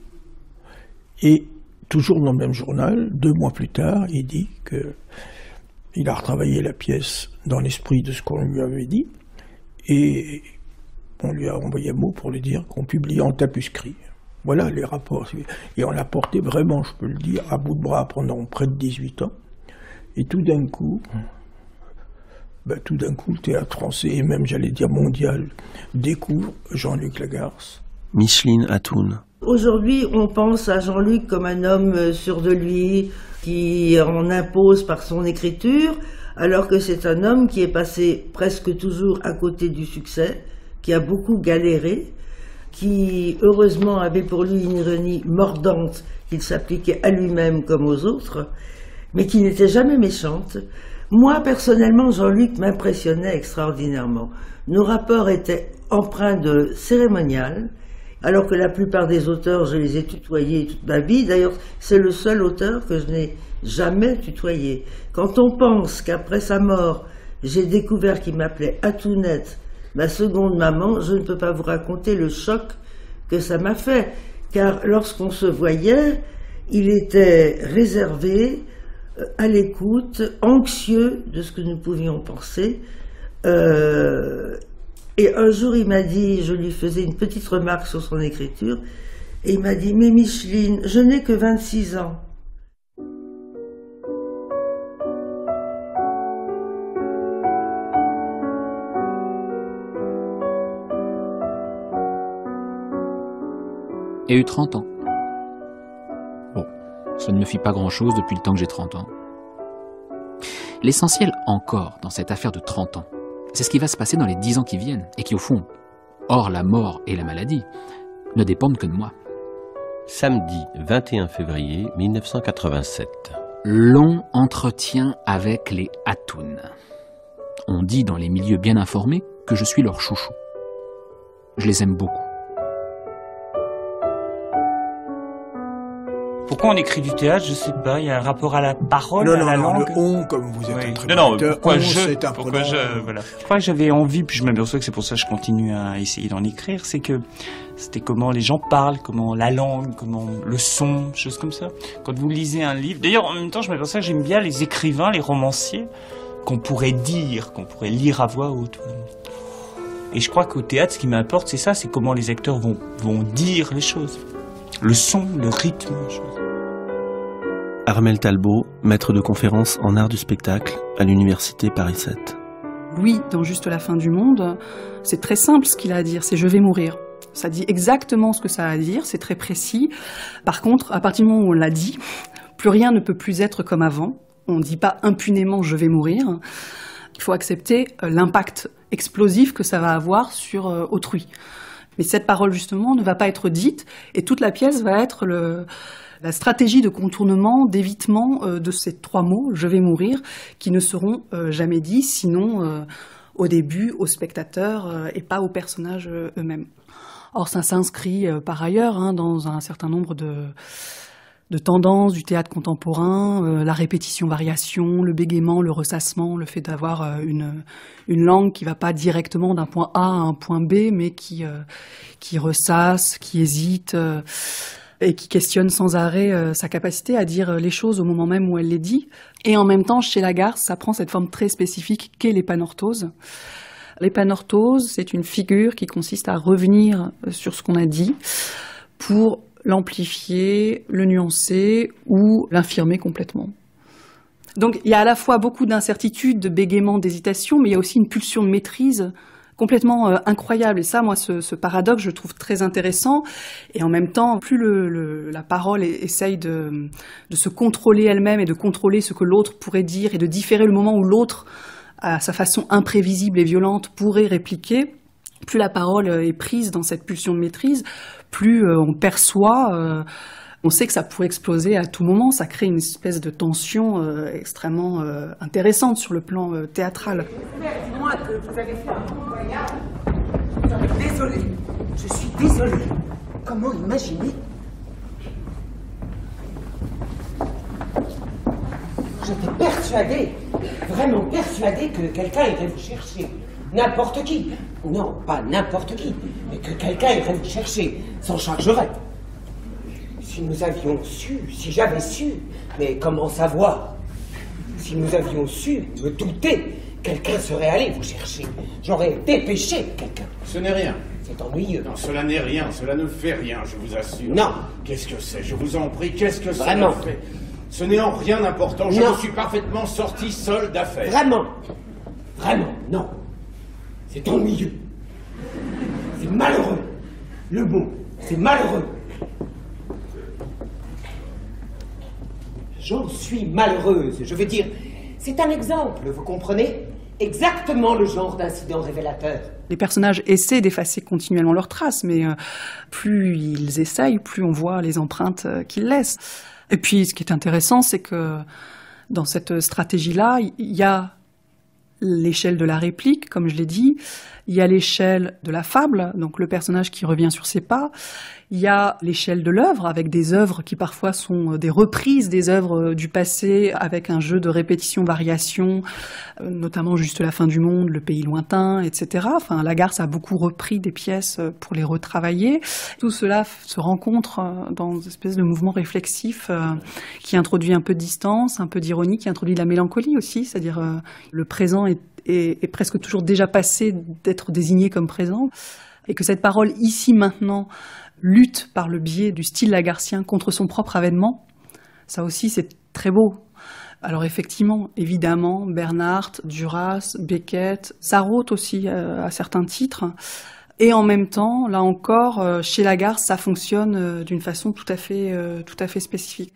Et toujours dans le même journal, deux mois plus tard, il dit qu'il a retravaillé la pièce dans l'esprit de ce qu'on lui avait dit, et on lui a envoyé un mot pour lui dire qu'on publiait en tapuscrit. Voilà les rapports. Et on l'a porté vraiment, je peux le dire, à bout de bras pendant près de dix-huit ans. Et tout d'un coup, ben, tout d'un coup, le théâtre français, et même, j'allais dire, mondial, découvre Jean-Luc Lagarce. Micheline Atoun. Aujourd'hui, on pense à Jean-Luc comme un homme sûr de lui, qui en impose par son écriture, alors que c'est un homme qui est passé presque toujours à côté du succès, qui a beaucoup galéré, qui heureusement avait pour lui une ironie mordante qu'il s'appliquait à lui-même comme aux autres, mais qui n'était jamais méchante. Moi, personnellement, Jean-Luc m'impressionnait extraordinairement. Nos rapports étaient empreints de cérémonial, alors que la plupart des auteurs, je les ai tutoyés toute ma vie. D'ailleurs, c'est le seul auteur que je n'ai jamais tutoyé. Quand on pense qu'après sa mort, j'ai découvert qu'il m'appelait Atounette, ma seconde maman, je ne peux pas vous raconter le choc que ça m'a fait. Car lorsqu'on se voyait, il était réservé, à l'écoute, anxieux de ce que nous pouvions penser. Euh, et un jour, il m'a dit, je lui faisais une petite remarque sur son écriture, et il m'a dit, mais Micheline, je n'ai que vingt-six ans. Il a eu trente ans. Bon, Ça ne me fit pas grand-chose depuis le temps que j'ai trente ans. L'essentiel encore dans cette affaire de trente ans, c'est ce qui va se passer dans les dix ans qui viennent, et qui au fond, hors la mort et la maladie, ne dépendent que de moi. Samedi vingt et un février mille neuf cent quatre-vingt-sept. Long entretien avec les Atoun. On dit dans les milieux bien informés que je suis leur chouchou. Je les aime beaucoup. Pourquoi on écrit du théâtre? Je sais pas, il y a un rapport à la parole, non, à non, la non, langue. Le on, comme vous êtes oui. un très non, bon non, acteur, pourquoi on, je, c'est un pourquoi pronom, je, voilà. Je crois que j'avais envie, puis je m'aperçois que c'est pour ça que je continue à essayer d'en écrire, c'est que c'était comment les gens parlent, comment la langue, comment le son, choses comme ça. Quand vous lisez un livre, d'ailleurs en même temps je m'aperçois que j'aime bien les écrivains, les romanciers, qu'on pourrait dire, qu'on pourrait lire à voix haute. Et je crois qu'au théâtre, ce qui m'importe, c'est ça, c'est comment les acteurs vont, vont dire les choses. Le son, le rythme, les choses. Armelle Talbot, maître de conférences en art du spectacle à l'université Paris sept. Louis, dans Juste la fin du monde, c'est très simple ce qu'il a à dire, c'est « je vais mourir ». Ça dit exactement ce que ça a à dire, c'est très précis. Par contre, à partir du moment où on l'a dit, plus rien ne peut plus être comme avant. On ne dit pas impunément « je vais mourir ». Il faut accepter l'impact explosif que ça va avoir sur autrui. Mais cette parole, justement, ne va pas être dite, et toute la pièce va être le... la stratégie de contournement, d'évitement euh, de ces trois mots, je vais mourir, qui ne seront euh, jamais dits, sinon euh, au début, aux spectateurs euh, et pas aux personnages euh, eux-mêmes. Or, ça s'inscrit euh, par ailleurs hein, dans un certain nombre de, de tendances du théâtre contemporain, euh, la répétition-variation, le bégaiement, le ressassement, le fait d'avoir euh, une, une langue qui ne va pas directement d'un point A à un point B, mais qui, euh, qui ressasse, qui hésite... Euh, et qui questionne sans arrêt euh, sa capacité à dire les choses au moment même où elle les dit. Et en même temps, chez Lagarce, ça prend cette forme très spécifique qu'est l'épanorthose. L'épanorthose, c'est une figure qui consiste à revenir sur ce qu'on a dit pour l'amplifier, le nuancer ou l'infirmer complètement. Donc il y a à la fois beaucoup d'incertitude, de bégaiement, d'hésitation, mais il y a aussi une pulsion de maîtrise complètement euh, incroyable. Et ça, moi, ce, ce paradoxe, je le trouve très intéressant. Et en même temps, plus le, le, la parole essaye de, de se contrôler elle-même et de contrôler ce que l'autre pourrait dire et de différer le moment où l'autre, à sa façon imprévisible et violente, pourrait répliquer, plus la parole est prise dans cette pulsion de maîtrise, plus euh, on perçoit... Euh, on sait que ça pourrait exploser à tout moment, ça crée une espèce de tension euh, extrêmement euh, intéressante sur le plan euh, théâtral. Dites-moi que vous avez fait un voyage. Désolée, je suis désolée. Comment imaginer? J'étais persuadée, vraiment persuadée que quelqu'un irait vous chercher. N'importe qui. Non, pas n'importe qui, mais que quelqu'un irait vous chercher, s'en chargerait. Si nous avions su, si j'avais su, mais comment savoir? Si nous avions su, me douter, quelqu'un serait allé vous chercher. J'aurais dépêché quelqu'un. Ce n'est rien. C'est ennuyeux. Non, cela n'est rien, cela ne fait rien, je vous assure. Non. Qu'est-ce que c'est? Je vous en prie, qu'est-ce que Vraiment. cela fait? Ce n'est en rien important, je Non. me suis parfaitement sorti seul d'affaires. Vraiment. Vraiment, non. C'est ennuyeux. C'est malheureux. Le mot, c'est malheureux. J'en suis malheureuse. Je veux dire, c'est un exemple, vous comprenez? Exactement le genre d'incident révélateur. Les personnages essaient d'effacer continuellement leurs traces, mais euh, plus ils essayent, plus on voit les empreintes euh, qu'ils laissent. Et puis, ce qui est intéressant, c'est que dans cette stratégie-là, il y a l'échelle de la réplique, comme je l'ai dit, il y a l'échelle de la fable, donc le personnage qui revient sur ses pas, il y a l'échelle de l'œuvre, avec des œuvres qui parfois sont des reprises des œuvres du passé, avec un jeu de répétition-variation, notamment Juste la fin du monde, Le pays lointain, et cetera. Enfin, Lagarce a beaucoup repris des pièces pour les retravailler. Tout cela se rencontre dans une espèce de mouvement réflexif qui introduit un peu de distance, un peu d'ironie, qui introduit de la mélancolie aussi, c'est-à-dire le présent est Est, est presque toujours déjà passé d'être désigné comme présent, et que cette parole ici maintenant lutte par le biais du style lagarcien contre son propre avènement, ça aussi c'est très beau. Alors effectivement, évidemment, Bernhardt, Duras, Beckett, Sarraute aussi euh, à certains titres, et en même temps, là encore, euh, chez Lagarce, ça fonctionne euh, d'une façon tout à fait, euh, tout à fait spécifique.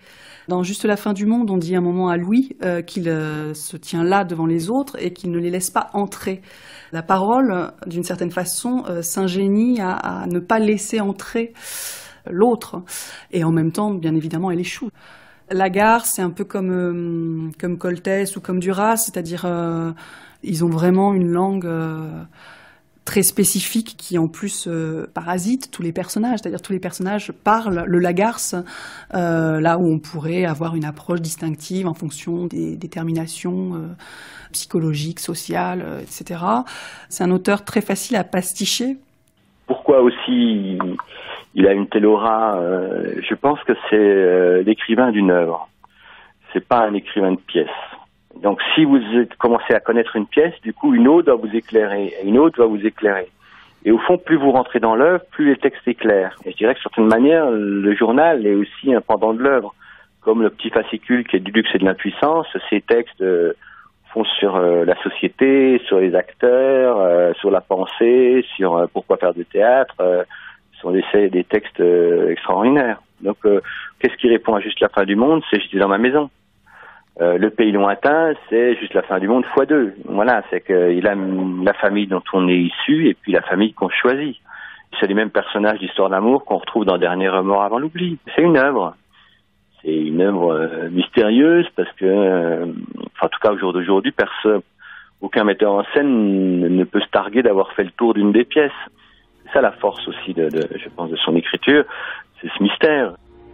Dans Juste la fin du monde, on dit un moment à Louis euh, qu'il euh, se tient là devant les autres et qu'il ne les laisse pas entrer. La parole, d'une certaine façon, euh, s'ingénie à, à ne pas laisser entrer l'autre. Et en même temps, bien évidemment, elle échoue. Lagarce, c'est un peu comme, euh, comme Coltès ou comme Duras, c'est-à-dire euh, ils ont vraiment une langue euh, très spécifique qui en plus euh, parasite tous les personnages, c'est-à-dire tous les personnages parlent le Lagarce, euh, là où on pourrait avoir une approche distinctive en fonction des déterminations euh, psychologiques, sociales, euh, et cetera. C'est un auteur très facile à pasticher. Pourquoi aussi il a une telle aura? euh, Je pense que c'est euh, l'écrivain d'une œuvre. C'est pas un écrivain de pièce. Donc si vous commencez à connaître une pièce, du coup une autre doit vous éclairer, et une autre va vous éclairer. Et au fond, plus vous rentrez dans l'œuvre, plus les textes éclairent. Et je dirais que, d'une certaine manière, le journal est aussi un pendant de l'œuvre. Comme le petit fascicule qui est du luxe et de l'impuissance, ces textes euh, font sur euh, la société, sur les acteurs, euh, sur la pensée, sur euh, pourquoi faire du théâtre, euh, sont des, des textes euh, extraordinaires. Donc, euh, qu'est-ce qui répond à Juste la fin du monde? C'est J'étais dans ma maison. Euh, le pays lointain, c'est Juste la fin du monde fois deux. Voilà, c'est qu'il a la famille dont on est issu et puis la famille qu'on choisit. C'est les mêmes personnages d'histoire d'amour qu'on retrouve dans Dernier remords avant l'oubli. C'est une œuvre. C'est une œuvre euh, mystérieuse parce que, euh, enfin, en tout cas au jour d'aujourd'hui, personne, aucun metteur en scène ne peut se targuer d'avoir fait le tour d'une des pièces. C'est ça la force aussi, de, de, je pense, de son écriture, c'est ce mystère.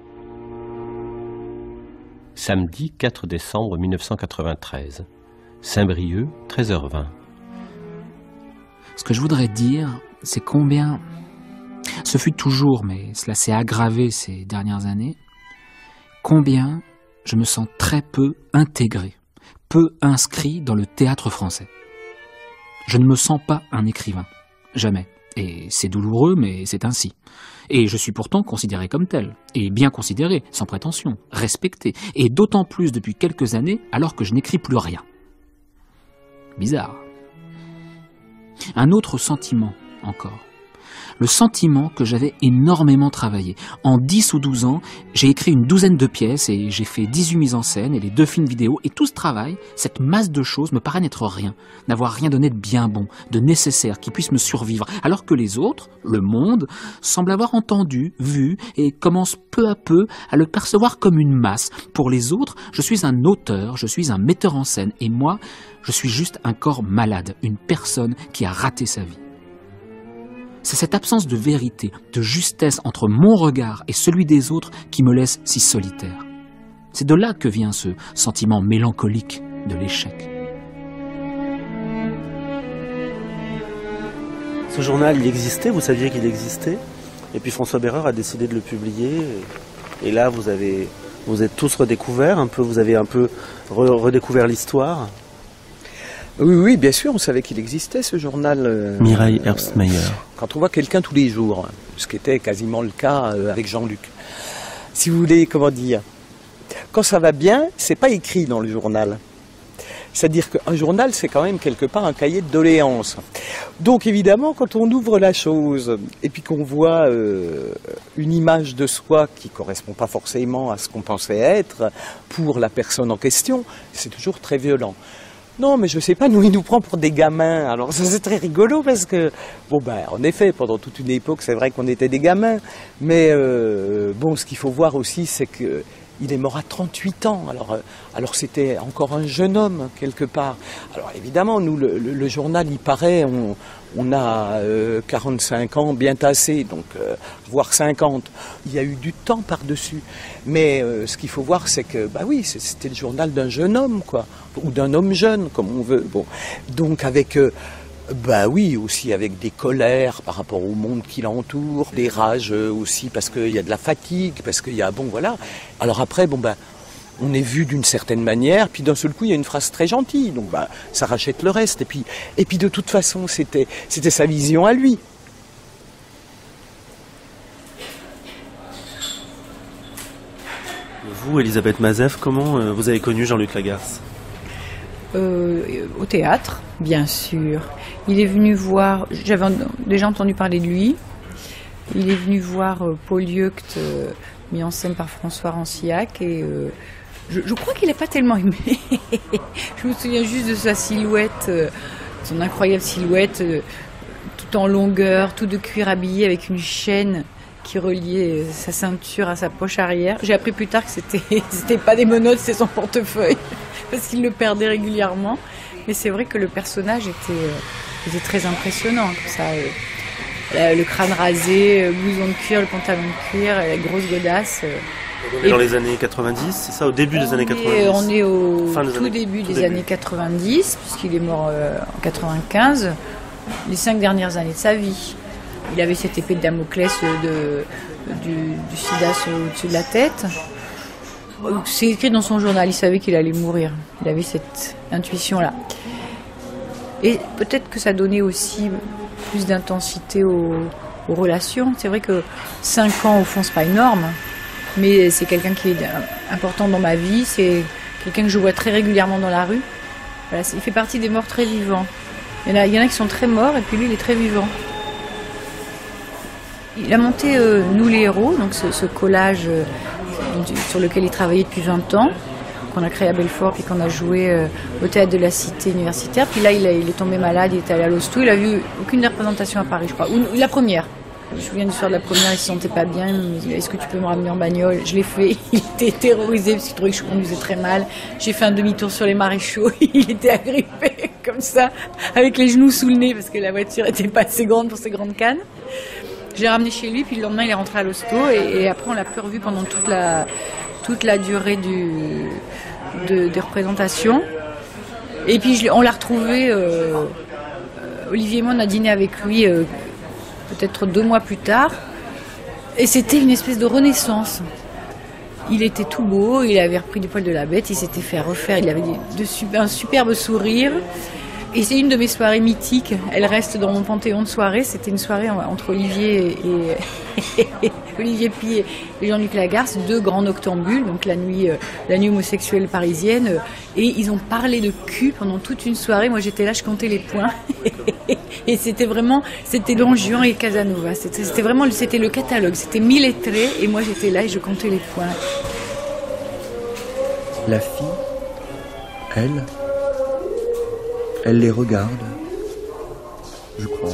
Samedi quatre décembre mille neuf cent quatre-vingt-treize. Saint-Brieuc, treize heures vingt. Ce que je voudrais dire, c'est combien, ce fut toujours, mais cela s'est aggravé ces dernières années, combien je me sens très peu intégré, peu inscrit dans le théâtre français. Je ne me sens pas un écrivain, jamais. Et c'est douloureux, mais c'est ainsi. Et je suis pourtant considéré comme tel, et bien considéré, sans prétention, respecté, et d'autant plus depuis quelques années, alors que je n'écris plus rien. Bizarre. Un autre sentiment, encore. Le sentiment que j'avais énormément travaillé. En dix ou douze ans, j'ai écrit une douzaine de pièces et j'ai fait dix-huit mises en scène et les deux films vidéo. Et tout ce travail, cette masse de choses me paraît n'être rien, n'avoir rien donné de bien bon, de nécessaire, qui puisse me survivre. Alors que les autres, le monde, semblent avoir entendu, vu et commencent peu à peu à le percevoir comme une masse. Pour les autres, je suis un auteur, je suis un metteur en scène. Et moi, je suis juste un corps malade, une personne qui a raté sa vie. C'est cette absence de vérité, de justesse entre mon regard et celui des autres qui me laisse si solitaire. C'est de là que vient ce sentiment mélancolique de l'échec. Ce journal, il existait, vous saviez qu'il existait, et puis François Bérard a décidé de le publier, et là vous avez, vous êtes tous redécouverts un peu, vous avez un peu re- redécouvert l'histoire. Oui, oui, bien sûr, on savait qu'il existait ce journal. Euh, Mireille Herbstmeyer. Quand on voit quelqu'un tous les jours, ce qui était quasiment le cas euh, avec Jean-Luc. Si vous voulez, comment dire, quand ça va bien, c'est pas écrit dans le journal. C'est-à-dire qu'un journal, c'est quand même quelque part un cahier de doléances. Donc évidemment, quand on ouvre la chose et puis qu'on voit euh, une image de soi qui correspond pas forcément à ce qu'on pensait être pour la personne en question, c'est toujours très violent. Non, mais je sais pas, nous, il nous prend pour des gamins. Alors, ça, c'est très rigolo parce que, bon, ben, en effet, pendant toute une époque, c'est vrai qu'on était des gamins. Mais, euh, bon, ce qu'il faut voir aussi, c'est que il est mort à trente-huit ans. Alors, euh, alors c'était encore un jeune homme, quelque part. Alors, évidemment, nous, le, le, le journal, il paraît, on, on a euh, quarante-cinq ans, bien tassé, donc, euh, voire cinquante. Il y a eu du temps par-dessus. Mais euh, ce qu'il faut voir, c'est que, bah oui, c'était le journal d'un jeune homme, quoi. Ou d'un homme jeune, comme on veut. Bon. Donc, avec... Euh, Bah oui, aussi avec des colères par rapport au monde qui l'entoure, des rages aussi parce qu'il y a de la fatigue, parce qu'il y a, bon voilà. Alors après, bon ben, on est vu d'une certaine manière, puis d'un seul coup il y a une phrase très gentille, donc ben, ça rachète le reste. Et puis, et puis de toute façon, c'était, c'était sa vision à lui. Vous, Elisabeth Mazef, comment euh, vous avez connu Jean-Luc Lagarce ? Euh, au théâtre, bien sûr. Il est venu voir, j'avais déjà entendu parler de lui, il est venu voir euh, Paul Lieucht euh, mis en scène par François Rancillac. Et euh, je, je crois qu'il n'a pas tellement aimé. Je me souviens juste de sa silhouette, euh, son incroyable silhouette, euh, tout en longueur, tout de cuir habillé avec une chaîne qui reliait sa ceinture à sa poche arrière. J'ai appris plus tard que c'était c'était pas des menottes, c'était son portefeuille, parce qu'il le perdait régulièrement. Mais c'est vrai que le personnage était, euh, était très impressionnant, comme ça. Euh, le crâne rasé, le blouson de cuir, le pantalon de cuir, la grosse godasse. Euh. On est dans les années quatre-vingt-dix, c'est ça, au début des années quatre-vingt-dix? On est au fin des tout années, début tout des début. années quatre-vingt-dix, puisqu'il est mort euh, en quatre-vingt-quinze, les cinq dernières années de sa vie. Il avait cette épée de Damoclès de, du, du sida au-dessus de la tête. C'est écrit dans son journal, il savait qu'il allait mourir. Il avait cette intuition-là. Et peut-être que ça donnait aussi plus d'intensité aux, aux relations. C'est vrai que cinq ans, au fond, c'est pas énorme. Mais c'est quelqu'un qui est important dans ma vie, c'est quelqu'un que je vois très régulièrement dans la rue. Voilà, il fait partie des morts très vivants. Il y en a, il y en a qui sont très morts et puis lui il est très vivant. Il a monté euh, Nous les héros, donc ce, ce collage euh, sur lequel il travaillait depuis vingt ans, qu'on a créé à Belfort puis qu'on a joué euh, au théâtre de la Cité universitaire. Puis là il, a, il est tombé malade, il est allé à l'hosto, il a vu aucune des représentations à Paris je crois, ou la première. Je me souviens du soir de la première, il se sentait pas bien, il me dit est-ce que tu peux me ramener en bagnole? Je l'ai fait, il était terrorisé parce qu'il trouvait que je conduisais très mal. J'ai fait un demi-tour sur les maréchaux, il était agrippé comme ça, avec les genoux sous le nez parce que la voiture était pas assez grande pour ses grandes cannes. Je l'ai ramené chez lui, puis le lendemain il est rentré à l'hosto et, et après on l'a plus revu pendant toute la, toute la durée du, de, des représentations. Et puis je, on l'a retrouvé, euh, Olivier et moi on a dîné avec lui euh, peut-être deux mois plus tard, et c'était une espèce de renaissance. Il était tout beau, il avait repris du poil de la bête, il s'était fait refaire, il avait de, de, un superbe sourire. Et c'est une de mes soirées mythiques, elle reste dans mon panthéon de soirées. C'était une soirée entre Olivier et, et Olivier Py et Jean-Luc Lagarce, deux grands noctambules, donc la nuit, euh, la nuit homosexuelle parisienne. Euh, et ils ont parlé de cul pendant toute une soirée. Moi j'étais là, je comptais les points. Et c'était vraiment, c'était Don Juan et Casanova. C'était, c'était vraiment, c'était le catalogue. C'était mille lettrés et moi j'étais là et je comptais les points. La fille, elle, elle les regarde, je crois.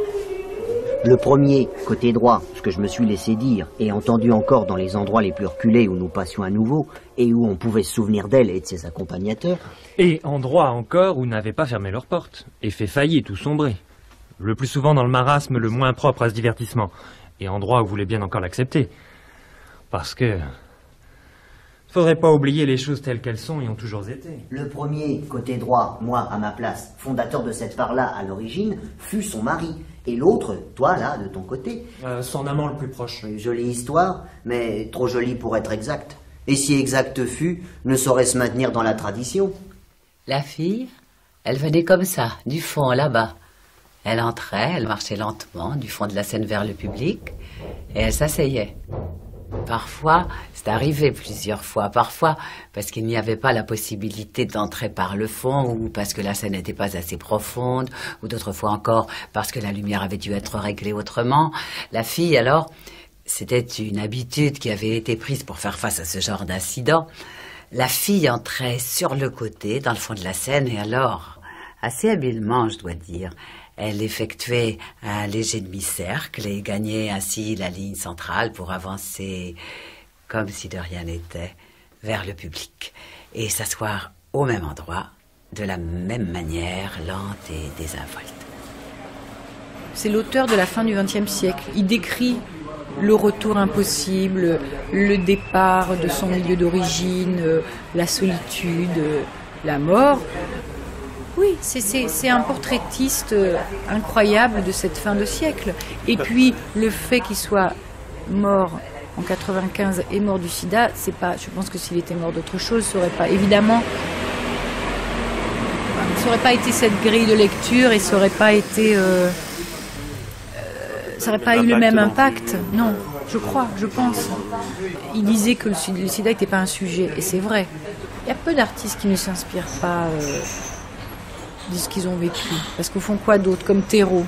Le premier, côté droit, ce que je me suis laissé dire, et entendu encore dans les endroits les plus reculés où nous passions à nouveau, et où on pouvait se souvenir d'elle et de ses accompagnateurs. Et endroits encore où n'avaient pas fermé leurs portes, et fait faillite ou sombré. Le plus souvent dans le marasme le moins propre à ce divertissement, et endroits où vous voulez bien encore l'accepter. Parce que... faudrait pas oublier les choses telles qu'elles sont et ont toujours été. Le premier, côté droit, moi, à ma place, fondateur de cette part-là à l'origine, fut son mari. Et l'autre, toi, là, de ton côté. Euh, son amant le plus proche. Une jolie histoire, mais trop jolie pour être exacte. Et si exacte fut, ne saurait se maintenir dans la tradition. La fille, elle venait comme ça, du fond, là-bas. Elle entrait, elle marchait lentement, du fond de la scène vers le public, et elle s'asseyait. Parfois, c'est arrivé plusieurs fois, parfois parce qu'il n'y avait pas la possibilité d'entrer par le fond, ou parce que la scène n'était pas assez profonde, ou d'autres fois encore parce que la lumière avait dû être réglée autrement. La fille, alors, c'était une habitude qui avait été prise pour faire face à ce genre d'incident. La fille entrait sur le côté, dans le fond de la scène, et alors, assez habilement, je dois dire, elle effectuait un léger demi-cercle et gagnait ainsi la ligne centrale pour avancer, comme si de rien n'était, vers le public et s'asseoir au même endroit, de la même manière, lente et désinvolte. C'est l'auteur de la fin du vingtième siècle. Il décrit le retour impossible, le départ de son milieu d'origine, la solitude, la mort. Oui, c'est un portraitiste incroyable de cette fin de siècle. Et puis, le fait qu'il soit mort en quatre-vingt-quinze et mort du sida, c'est pas. Je pense que s'il était mort d'autre chose, ça aurait pas. Évidemment, ça aurait pas été cette grille de lecture et ça aurait pas été. Euh, ça aurait pas eu le même impact. Non, je crois, je pense. Il disait que le sida n'était pas un sujet, et c'est vrai. Il y a peu d'artistes qui ne s'inspirent pas. Euh, de ce qu'ils ont vécu. Parce qu'au fond, quoi d'autre, comme terreau?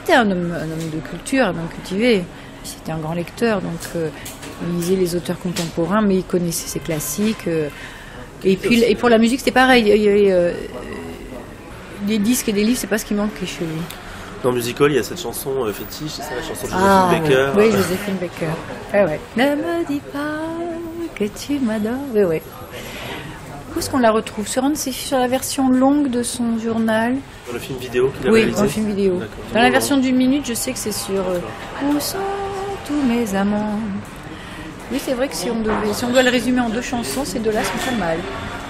c'était un homme, un homme de culture, un homme cultivé. C'était un grand lecteur, donc euh, il lisait les auteurs contemporains, mais il connaissait ses classiques. Euh, et puis, et pour la musique, c'était pareil. Il y avait, euh, des disques et des livres, c'est pas ce qui manquait chez lui. Dans Musical, il y a cette chanson euh, fétiche, c'est ça, la chanson de Ah, Joséphine Baker. Oui, Joséphine Baker. Ah ouais. Ne me dis pas que tu m'adores. Oui, oui. Où est-ce qu'on la retrouve? Sur, un, sur la version longue de son journal. Dans le film vidéo qu'il a Oui, réalisé. dans le film vidéo. Dans la version d'une minute, je sais que c'est sur euh, Où sont tous mes amants? Oui, c'est vrai que si on, devait, si on doit le résumer en deux chansons, ces deux-là sont pas mal.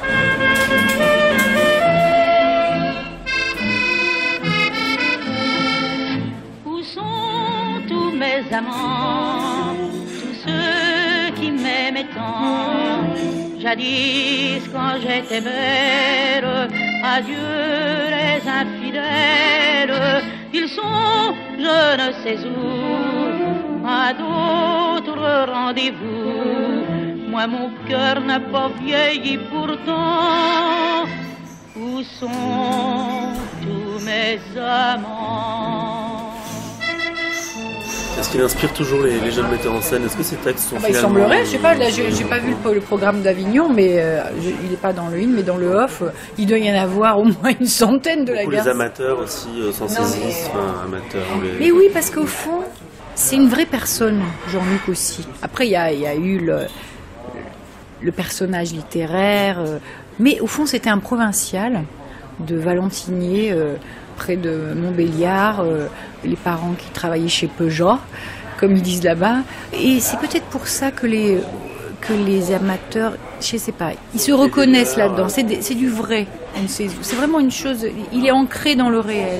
Où sont tous mes amants, tous ceux qui m'aimaient tant? Jadis, quand j'étais belle, adieu les infidèles. Ils sont, je ne sais où, à d'autres rendez-vous. Moi, mon cœur n'a pas vieilli pourtant. Où sont tous mes amants? Est-ce qu'il inspire toujours les, les jeunes metteurs en scène? Est-ce que ces textes sont Ah bah, finalement... Il semblerait, je sais pas, là j'ai, j'ai pas vu le, le programme d'Avignon, mais euh, je, il n'est pas dans le in, mais dans le off, euh, il doit y en avoir au moins une centaine de la Beaucoup guerre. les amateurs aussi euh, s'en saisissent, mais... enfin, amateurs. Les... Mais oui, parce qu'au fond, c'est une vraie personne, Jean-Luc aussi. Après, il y a, y a eu le, le personnage littéraire, euh, mais au fond, c'était un provincial de Valentinier, euh, près de Montbéliard, euh, les parents qui travaillaient chez Peugeot, comme ils disent là-bas. Et c'est peut-être pour ça que les, que les amateurs, je sais pas, ils se reconnaissent là-dedans. C'est, des, c'est du vrai. C'est, c'est vraiment une chose, il est ancré dans le réel.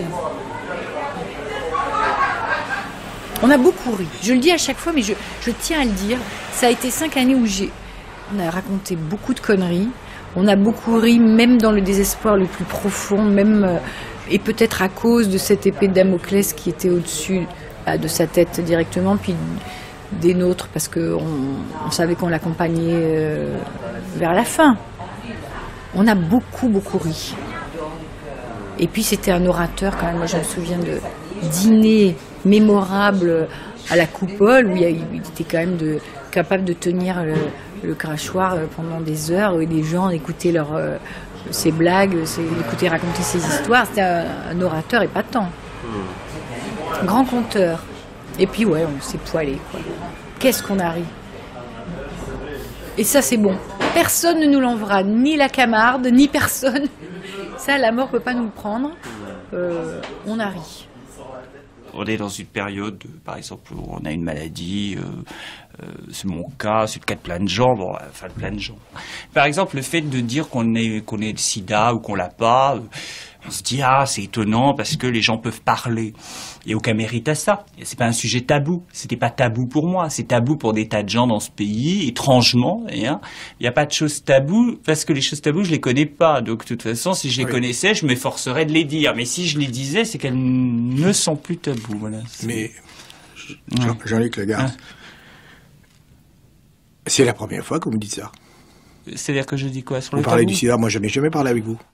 On a beaucoup ri. Je le dis à chaque fois, mais je, je tiens à le dire. Ça a été cinq années où j'ai, on a raconté beaucoup de conneries. On a beaucoup ri, même dans le désespoir le plus profond, même... Euh, et peut-être à cause de cette épée de Damoclès qui était au-dessus bah, de sa tête directement, puis des nôtres, parce qu'on on savait qu'on l'accompagnait euh, vers la fin. On a beaucoup, beaucoup ri. Et puis c'était un orateur quand même, moi je me souviens de dîners mémorables à la Coupole, où il, il était quand même de, capable de tenir le, le crachoir pendant des heures, où les gens écoutaient leurs... Euh, ses blagues, ses, écouter raconter ses histoires. C'était un, un orateur épatant. Mmh. Grand conteur. Et puis ouais, on s'est poilé, quoi. Qu'est-ce qu'on a ri. Et ça, c'est bon. Personne ne nous l'enverra, ni la Camarde, ni personne. Ça, la mort peut pas nous le prendre. Euh, on a ri. On est dans une période, par exemple, où on a une maladie, euh, euh, c'est mon cas, c'est le cas de plein de gens, bon, enfin de plein de gens. Par exemple, le fait de dire qu'on est, qu'on est le sida ou qu'on l'a pas, euh, on se dit, ah, c'est étonnant parce que les gens peuvent parler. Il n'y a aucun mérite à ça. C'est pas un sujet tabou. C'était pas tabou pour moi. C'est tabou pour des tas de gens dans ce pays, étrangement. Il hein. n'y a pas de choses taboues parce que les choses taboues, je les connais pas. Donc, de toute façon, si je les oui. connaissais, je m'efforcerais de les dire. Mais si je les disais, c'est qu'elles ne sont plus taboues. Voilà. Mais, Jean, Jean-Luc Lagarde, hein? C'est la première fois que vous me dites ça. C'est-à-dire que je dis quoi sur vous le parlez tabou? du sida, moi je n'ai jamais parlé avec vous.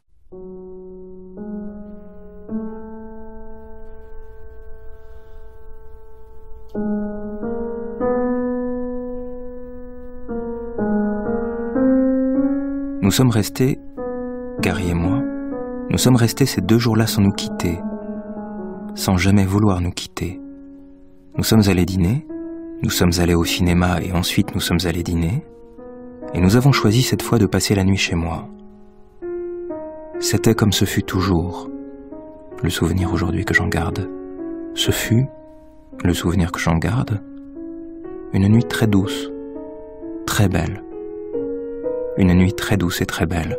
Nous sommes restés, Gary et moi, nous sommes restés ces deux jours-là sans nous quitter, sans jamais vouloir nous quitter. Nous sommes allés dîner, nous sommes allés au cinéma et ensuite nous sommes allés dîner, et nous avons choisi cette fois de passer la nuit chez moi. C'était comme ce fut toujours, le souvenir aujourd'hui que j'en garde. Ce fut, le souvenir que j'en garde, une nuit très douce, très belle. Une nuit très douce et très belle.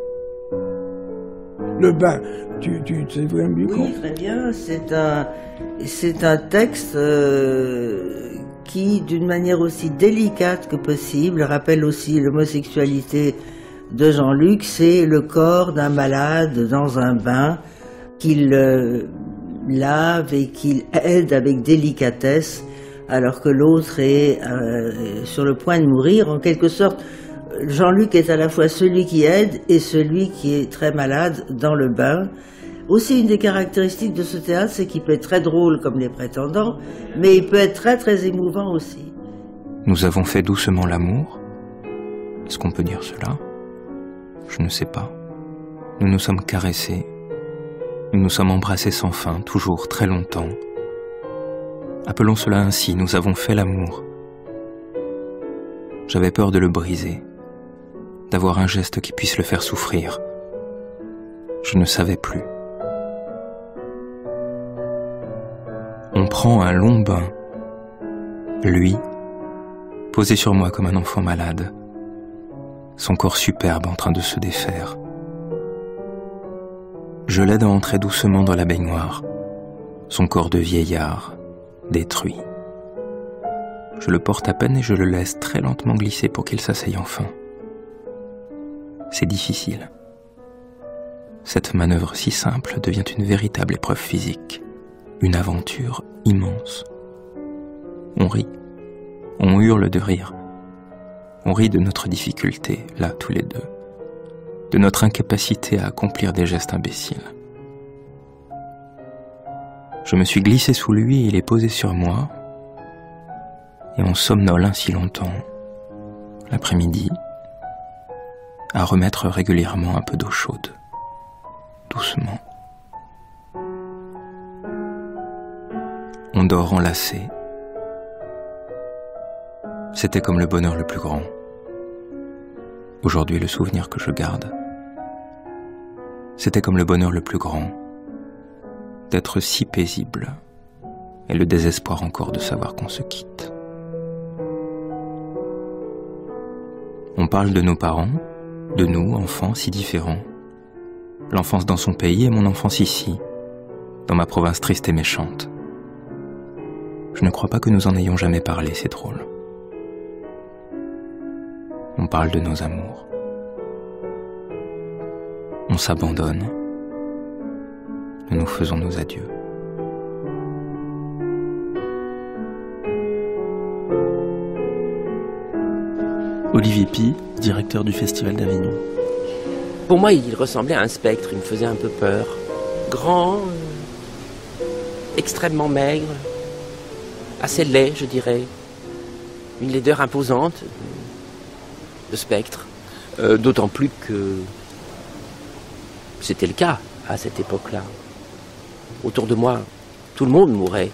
Le bain, tu, tu te souviens du coup? Oui, très bien. C'est un, c'est un texte euh, qui, d'une manière aussi délicate que possible, rappelle aussi l'homosexualité de Jean-Luc. C'est le corps d'un malade dans un bain qu'il euh, lave et qu'il aide avec délicatesse, alors que l'autre est euh, sur le point de mourir, en quelque sorte. Jean-Luc est à la fois celui qui aide et celui qui est très malade dans le bain. Aussi, une des caractéristiques de ce théâtre, c'est qu'il peut être très drôle comme Les Prétendants, mais il peut être très très émouvant aussi. Nous avons fait doucement l'amour. Est-ce qu'on peut dire cela? Je ne sais pas. Nous nous sommes caressés. Nous nous sommes embrassés sans fin, toujours très longtemps. Appelons cela ainsi, nous avons fait l'amour. J'avais peur de le briser, d'avoir un geste qui puisse le faire souffrir. Je ne savais plus. On prend un long bain. Lui, posé sur moi comme un enfant malade, son corps superbe en train de se défaire. Je l'aide à entrer doucement dans la baignoire, son corps de vieillard, détruit. Je le porte à peine et je le laisse très lentement glisser pour qu'il s'asseye enfin. C'est difficile. Cette manœuvre si simple devient une véritable épreuve physique, une aventure immense. On rit, on hurle de rire. On rit de notre difficulté, là, tous les deux, de notre incapacité à accomplir des gestes imbéciles. Je me suis glissé sous lui et il est posé sur moi, et on somnole ainsi longtemps, l'après-midi, à remettre régulièrement un peu d'eau chaude, doucement. On dort enlacé. C'était comme le bonheur le plus grand. Aujourd'hui, le souvenir que je garde. C'était comme le bonheur le plus grand, d'être si paisible, et le désespoir encore de savoir qu'on se quitte. On parle de nos parents, de nous, enfants si différents. L'enfance dans son pays et mon enfance ici, dans ma province triste et méchante. Je ne crois pas que nous en ayons jamais parlé, c'est drôle. On parle de nos amours. On s'abandonne. Nous nous faisons nos adieux. Olivier Py, directeur du Festival d'Avignon. Pour moi, il ressemblait à un spectre, il me faisait un peu peur. Grand, euh, extrêmement maigre, assez laid, je dirais. Une laideur imposante de spectre. Euh, D'autant plus que c'était le cas à cette époque-là. Autour de moi, tout le monde mourait.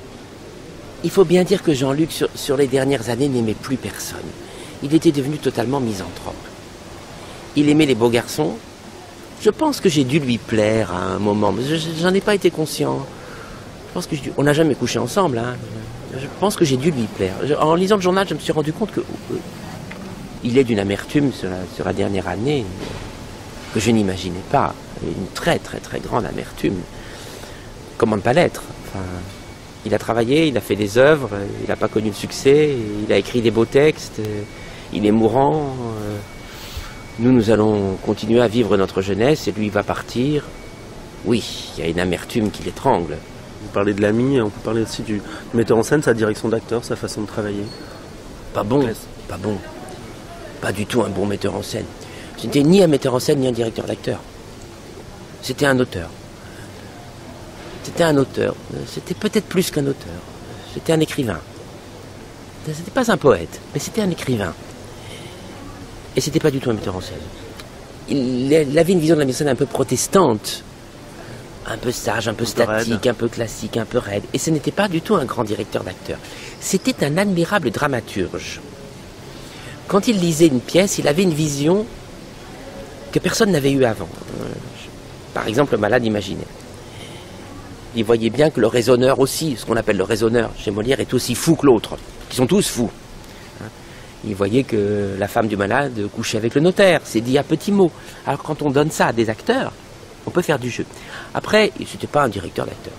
Il faut bien dire que Jean-Luc, sur, sur les dernières années, n'aimait plus personne. Il était devenu totalement misanthrope. Il aimait les beaux garçons. Je pense que j'ai dû lui plaire à un moment, mais j'en ai pas été conscient. Je pense que dû... on n'a jamais couché ensemble. Hein. Je pense que j'ai dû lui plaire. Je... En lisant le journal, je me suis rendu compte que euh, il est d'une amertume sur la, sur la dernière année que je n'imaginais pas. Une très très très grande amertume. Comment ne pas l'être? Enfin, il a travaillé, il a fait des œuvres, il n'a pas connu le succès, il a écrit des beaux textes, il est mourant. Nous, nous allons continuer à vivre notre jeunesse et lui, il va partir. Oui, il y a une amertume qui l'étrangle. Vous parlez de l'ami, on peut parler aussi du metteur en scène, sa direction d'acteur, sa façon de travailler. Pas bon, pas bon. Pas du tout un bon metteur en scène. Ce n'était ni un metteur en scène, ni un directeur d'acteur. C'était un auteur. C'était un auteur. C'était peut-être plus qu'un auteur. C'était un écrivain. C'était pas un poète, mais c'était un écrivain. Et c'était pas du tout un metteur en scène. Il, il avait une vision de la mise en scène un peu protestante, un peu sage, un peu statique, un peu classique, un peu raide. Et ce n'était pas du tout un grand directeur d'acteur. C'était un admirable dramaturge. Quand il lisait une pièce, il avait une vision que personne n'avait eue avant. Par exemple, le Malade imaginaire. Il voyait bien que le raisonneur aussi, ce qu'on appelle le raisonneur chez Molière, est aussi fou que l'autre. Ils sont tous fous. Il voyait que la femme du malade couchait avec le notaire. C'est dit à petits mots. Alors quand on donne ça à des acteurs, on peut faire du jeu. Après, ce n'était pas un directeur d'acteur.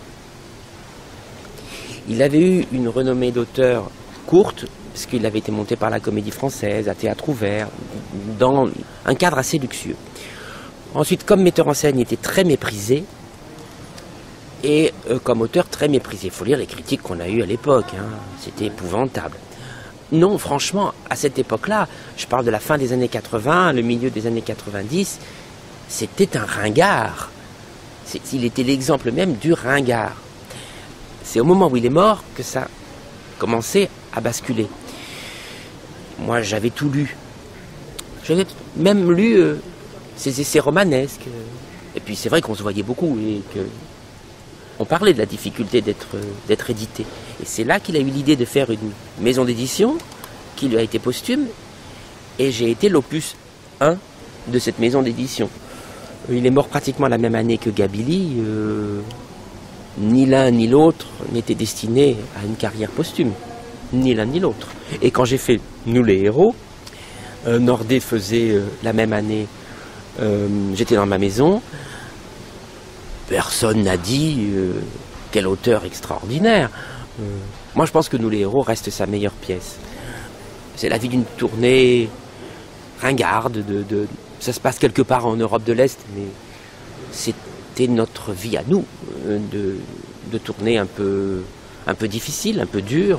Il avait eu une renommée d'auteur courte, parce qu'il avait été monté par la Comédie Française, à théâtre ouvert, dans un cadre assez luxueux. Ensuite, comme metteur en scène, il était très méprisé, et euh, comme auteur, très méprisé. Il faut lire les critiques qu'on a eues à l'époque, hein. C'était épouvantable. Non, franchement, à cette époque-là, je parle de la fin des années quatre-vingts, le milieu des années quatre-vingt-dix, c'était un ringard. Il était l'exemple même du ringard. C'est au moment où il est mort que ça commençait à basculer. Moi, j'avais tout lu. J'avais même lu euh, ses essais romanesques. Et puis c'est vrai qu'on se voyait beaucoup et que on parlait de la difficulté d'être euh, d'être édité. Et c'est là qu'il a eu l'idée de faire une maison d'édition qui lui a été posthume. Et j'ai été l'opus un de cette maison d'édition. Il est mort pratiquement la même année que Gabili. Euh, ni l'un ni l'autre n'était destiné à une carrière posthume. Ni l'un ni l'autre. Et quand j'ai fait Nous les héros, euh, Nordé faisait euh, la même année, euh, j'étais dans ma maison, personne n'a dit euh, quel auteur extraordinaire. Euh, moi je pense que Nous les héros reste sa meilleure pièce. C'est la vie d'une tournée ringarde, de, de, ça se passe quelque part en Europe de l'Est, mais c'était notre vie à nous, euh, de, de tournée un peu, un peu difficile, un peu dure.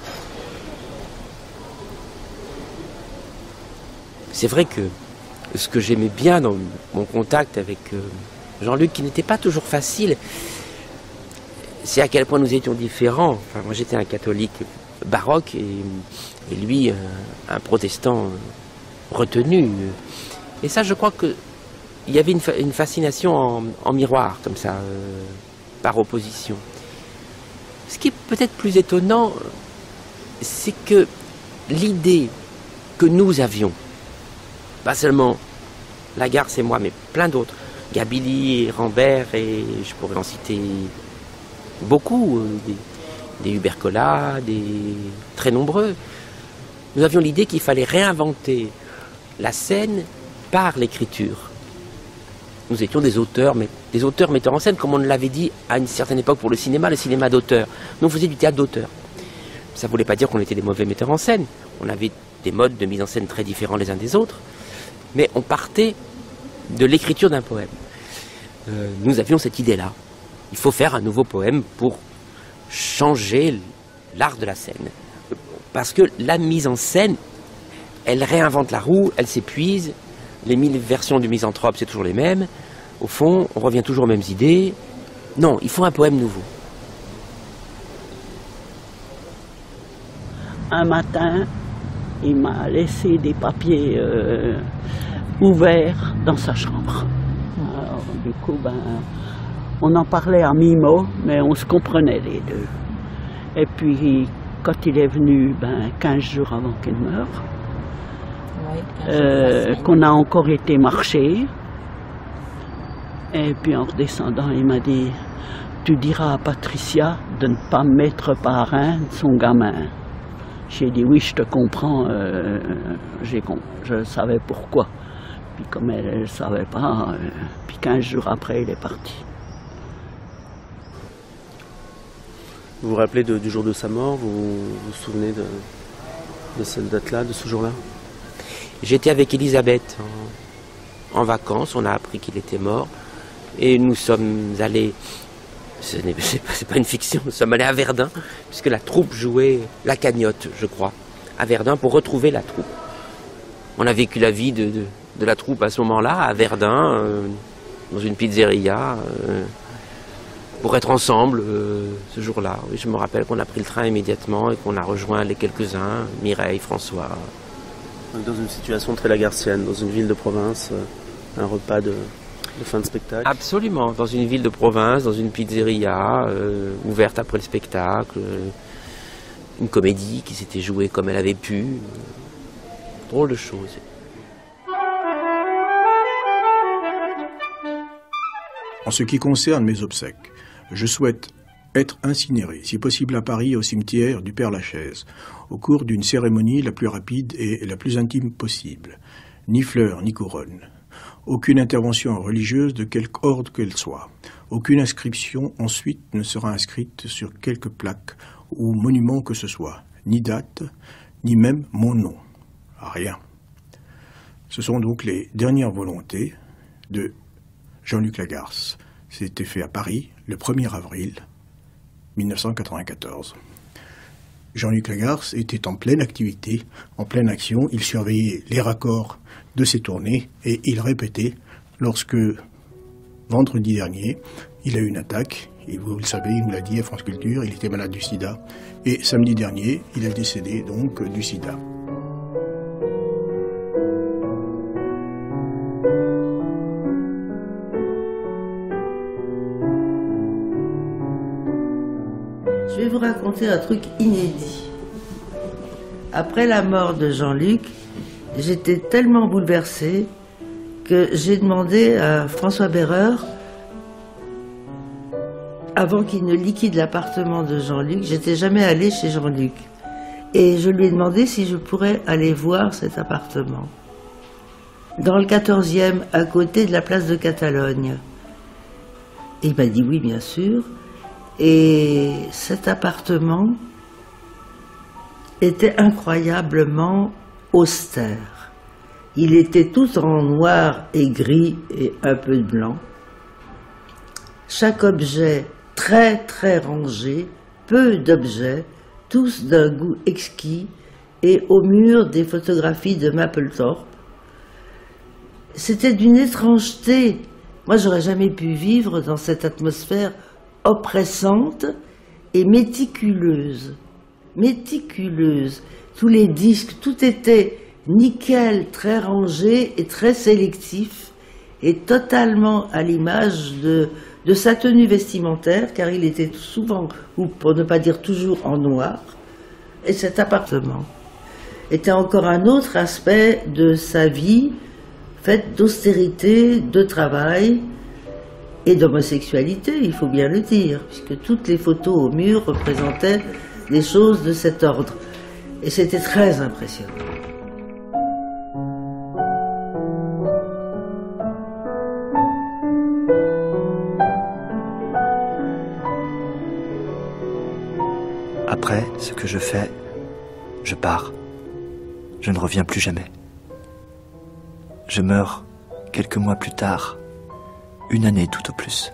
C'est vrai que ce que j'aimais bien dans mon contact avec Jean-Luc, qui n'était pas toujours facile, c'est à quel point nous étions différents. Enfin, moi j'étais un catholique baroque et, et lui un, un protestant retenu. Et ça, je crois qu'il y avait une, fa une fascination en, en miroir, comme ça, euh, par opposition. Ce qui est peut-être plus étonnant, c'est que l'idée que nous avions, pas seulement Lagarce et moi, mais plein d'autres, Gabili, Rambert, et je pourrais en citer beaucoup, des, des Hubert Collat, des très nombreux. Nous avions l'idée qu'il fallait réinventer la scène par l'écriture. Nous étions des auteurs, mais des auteurs metteurs en scène, comme on l'avait dit à une certaine époque pour le cinéma, le cinéma d'auteur. Nous on faisait du théâtre d'auteur. Ça ne voulait pas dire qu'on était des mauvais metteurs en scène. On avait des modes de mise en scène très différents les uns des autres. Mais on partait de l'écriture d'un poème. Euh, nous avions cette idée-là. Il faut faire un nouveau poème pour changer l'art de la scène. Parce que la mise en scène, elle réinvente la roue, elle s'épuise. Les mille versions du misanthrope, c'est toujours les mêmes. Au fond, on revient toujours aux mêmes idées. Non, il faut un poème nouveau. Un matin, il m'a laissé des papiers euh, ouverts dans sa chambre. Alors, du coup, ben, on en parlait à mi-mot, mais on se comprenait les deux. Et puis, quand il est venu, ben, quinze jours avant qu'il meure, oui, euh, qu'on a encore été marcher, et puis en redescendant, il m'a dit, tu diras à Patricia de ne pas mettre parrain de son gamin. J'ai dit oui, je te comprends, euh, je savais pourquoi. Puis comme elle ne savait pas, euh, puis quinze jours après, il est parti. Vous vous rappelez de, du jour de sa mort? Vous vous, vous souvenez de, de cette date-là, de ce jour-là? J'étais avec Elisabeth en, en vacances, on a appris qu'il était mort. Et nous sommes allés, ce n'est pas une fiction, nous sommes allés à Verdun, puisque la troupe jouait la cagnotte, je crois, à Verdun pour retrouver la troupe. On a vécu la vie de, de, de la troupe à ce moment-là, à Verdun, euh, dans une pizzeria, euh, pour être ensemble euh, ce jour-là. Oui, je me rappelle qu'on a pris le train immédiatement et qu'on a rejoint les quelques-uns, Mireille, François. Dans une situation très lagarcienne, dans une ville de province, un repas de, de fin de spectacle. Absolument, dans une ville de province, dans une pizzeria, euh, ouverte après le spectacle, euh, une comédie qui s'était jouée comme elle avait pu. Drôle de chose. En ce qui concerne mes obsèques, je souhaite être incinéré, si possible à Paris, au cimetière du Père-Lachaise, au cours d'une cérémonie la plus rapide et la plus intime possible. Ni fleurs, ni couronne. Aucune intervention religieuse de quelque ordre qu'elle soit. Aucune inscription ensuite ne sera inscrite sur quelque plaque ou monument que ce soit. Ni date, ni même mon nom. Rien. Ce sont donc les dernières volontés de Jean-Luc Lagarce. C'était fait à Paris le premier avril mille neuf cent quatre-vingt-quatorze. Jean-Luc Lagarce était en pleine activité, en pleine action. Il surveillait les raccords de ses tournées et il répétait lorsque vendredi dernier, il a eu une attaque. Et vous le savez, il nous l'a dit à France Culture, il était malade du sida. Et samedi dernier, il est décédé donc du sida. Je vais vous raconter un truc inédit. Après la mort de Jean-Luc, j'étais tellement bouleversée que j'ai demandé à François Béreur, avant qu'il ne liquide l'appartement de Jean-Luc, j'étais jamais allée chez Jean-Luc. Et je lui ai demandé si je pourrais aller voir cet appartement. Dans le quatorzième, à côté de la place de Catalogne. Et il m'a dit oui, bien sûr. Et cet appartement était incroyablement austère. Il était tout en noir et gris et un peu de blanc. Chaque objet très très rangé, peu d'objets, tous d'un goût exquis, et au mur des photographies de Mapplethorpe. C'était d'une étrangeté. Moi, j'aurais jamais pu vivre dans cette atmosphère oppressante et méticuleuse. Méticuleuse. Tous les disques, tout était nickel, très rangé et très sélectif, et totalement à l'image de, de sa tenue vestimentaire, car il était souvent, ou pour ne pas dire toujours, en noir. Et cet appartement était encore un autre aspect de sa vie, faite d'austérité, de travail, et d'homosexualité, il faut bien le dire, puisque toutes les photos au mur représentaient des choses de cet ordre. Et c'était très impressionnant. Après ce que je fais, je pars. Je ne reviens plus jamais. Je meurs quelques mois plus tard. Une année tout au plus.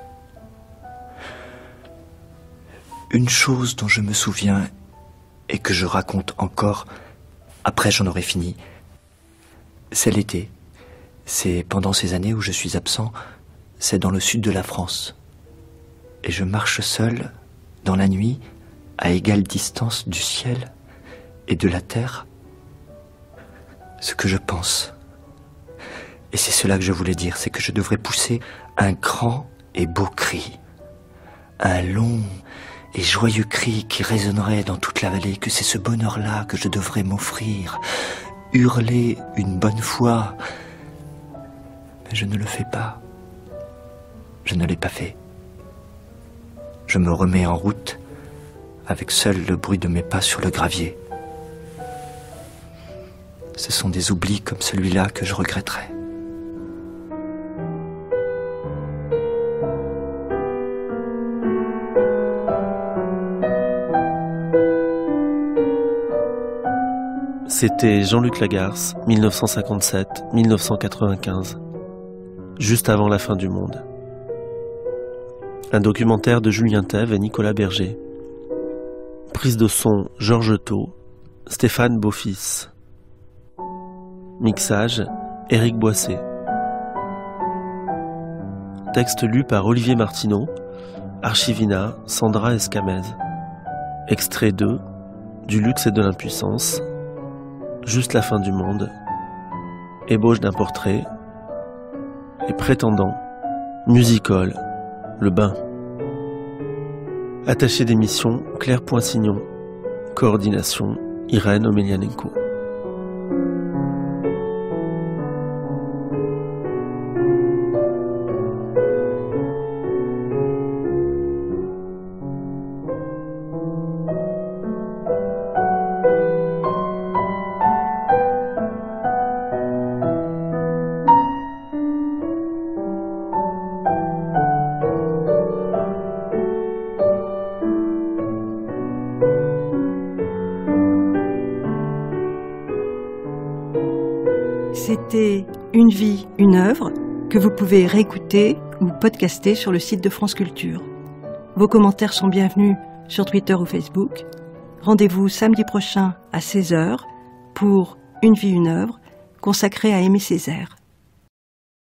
Une chose dont je me souviens et que je raconte encore, après j'en aurai fini, c'est l'été. C'est pendant ces années où je suis absent, c'est dans le sud de la France. Et je marche seul, dans la nuit, à égale distance du ciel et de la terre, ce que je pense. Et c'est cela que je voulais dire, c'est que je devrais pousser un grand et beau cri, un long et joyeux cri qui résonnerait dans toute la vallée, que c'est ce bonheur-là que je devrais m'offrir, hurler une bonne fois. Mais je ne le fais pas. Je ne l'ai pas fait. Je me remets en route, avec seul le bruit de mes pas sur le gravier. Ce sont des oublis comme celui-là que je regretterais. C'était Jean-Luc Lagarce, mille neuf cent cinquante-sept à mille neuf cent quatre-vingt-quinze, juste avant la fin du monde. Un documentaire de Julien Thève et Nicolas Berger. Prise de son Georges Thau, Stéphane Beaufils. Mixage Éric Boissé. Texte lu par Olivier Martineau, Archivina Sandra Escamez. Extrait deux Du luxe et de l'impuissance, Juste la fin du monde, Ébauche d'un portrait et Prétendant, Music-Hall, Le Bain. Attaché d'émission Claire Poinsignon. Coordination Irène Omelianenko. C'était Une vie, une œuvre que vous pouvez réécouter ou podcaster sur le site de France Culture. Vos commentaires sont bienvenus sur Twitter ou Facebook. Rendez-vous samedi prochain à seize heures pour Une vie, une œuvre consacrée à Aimé Césaire.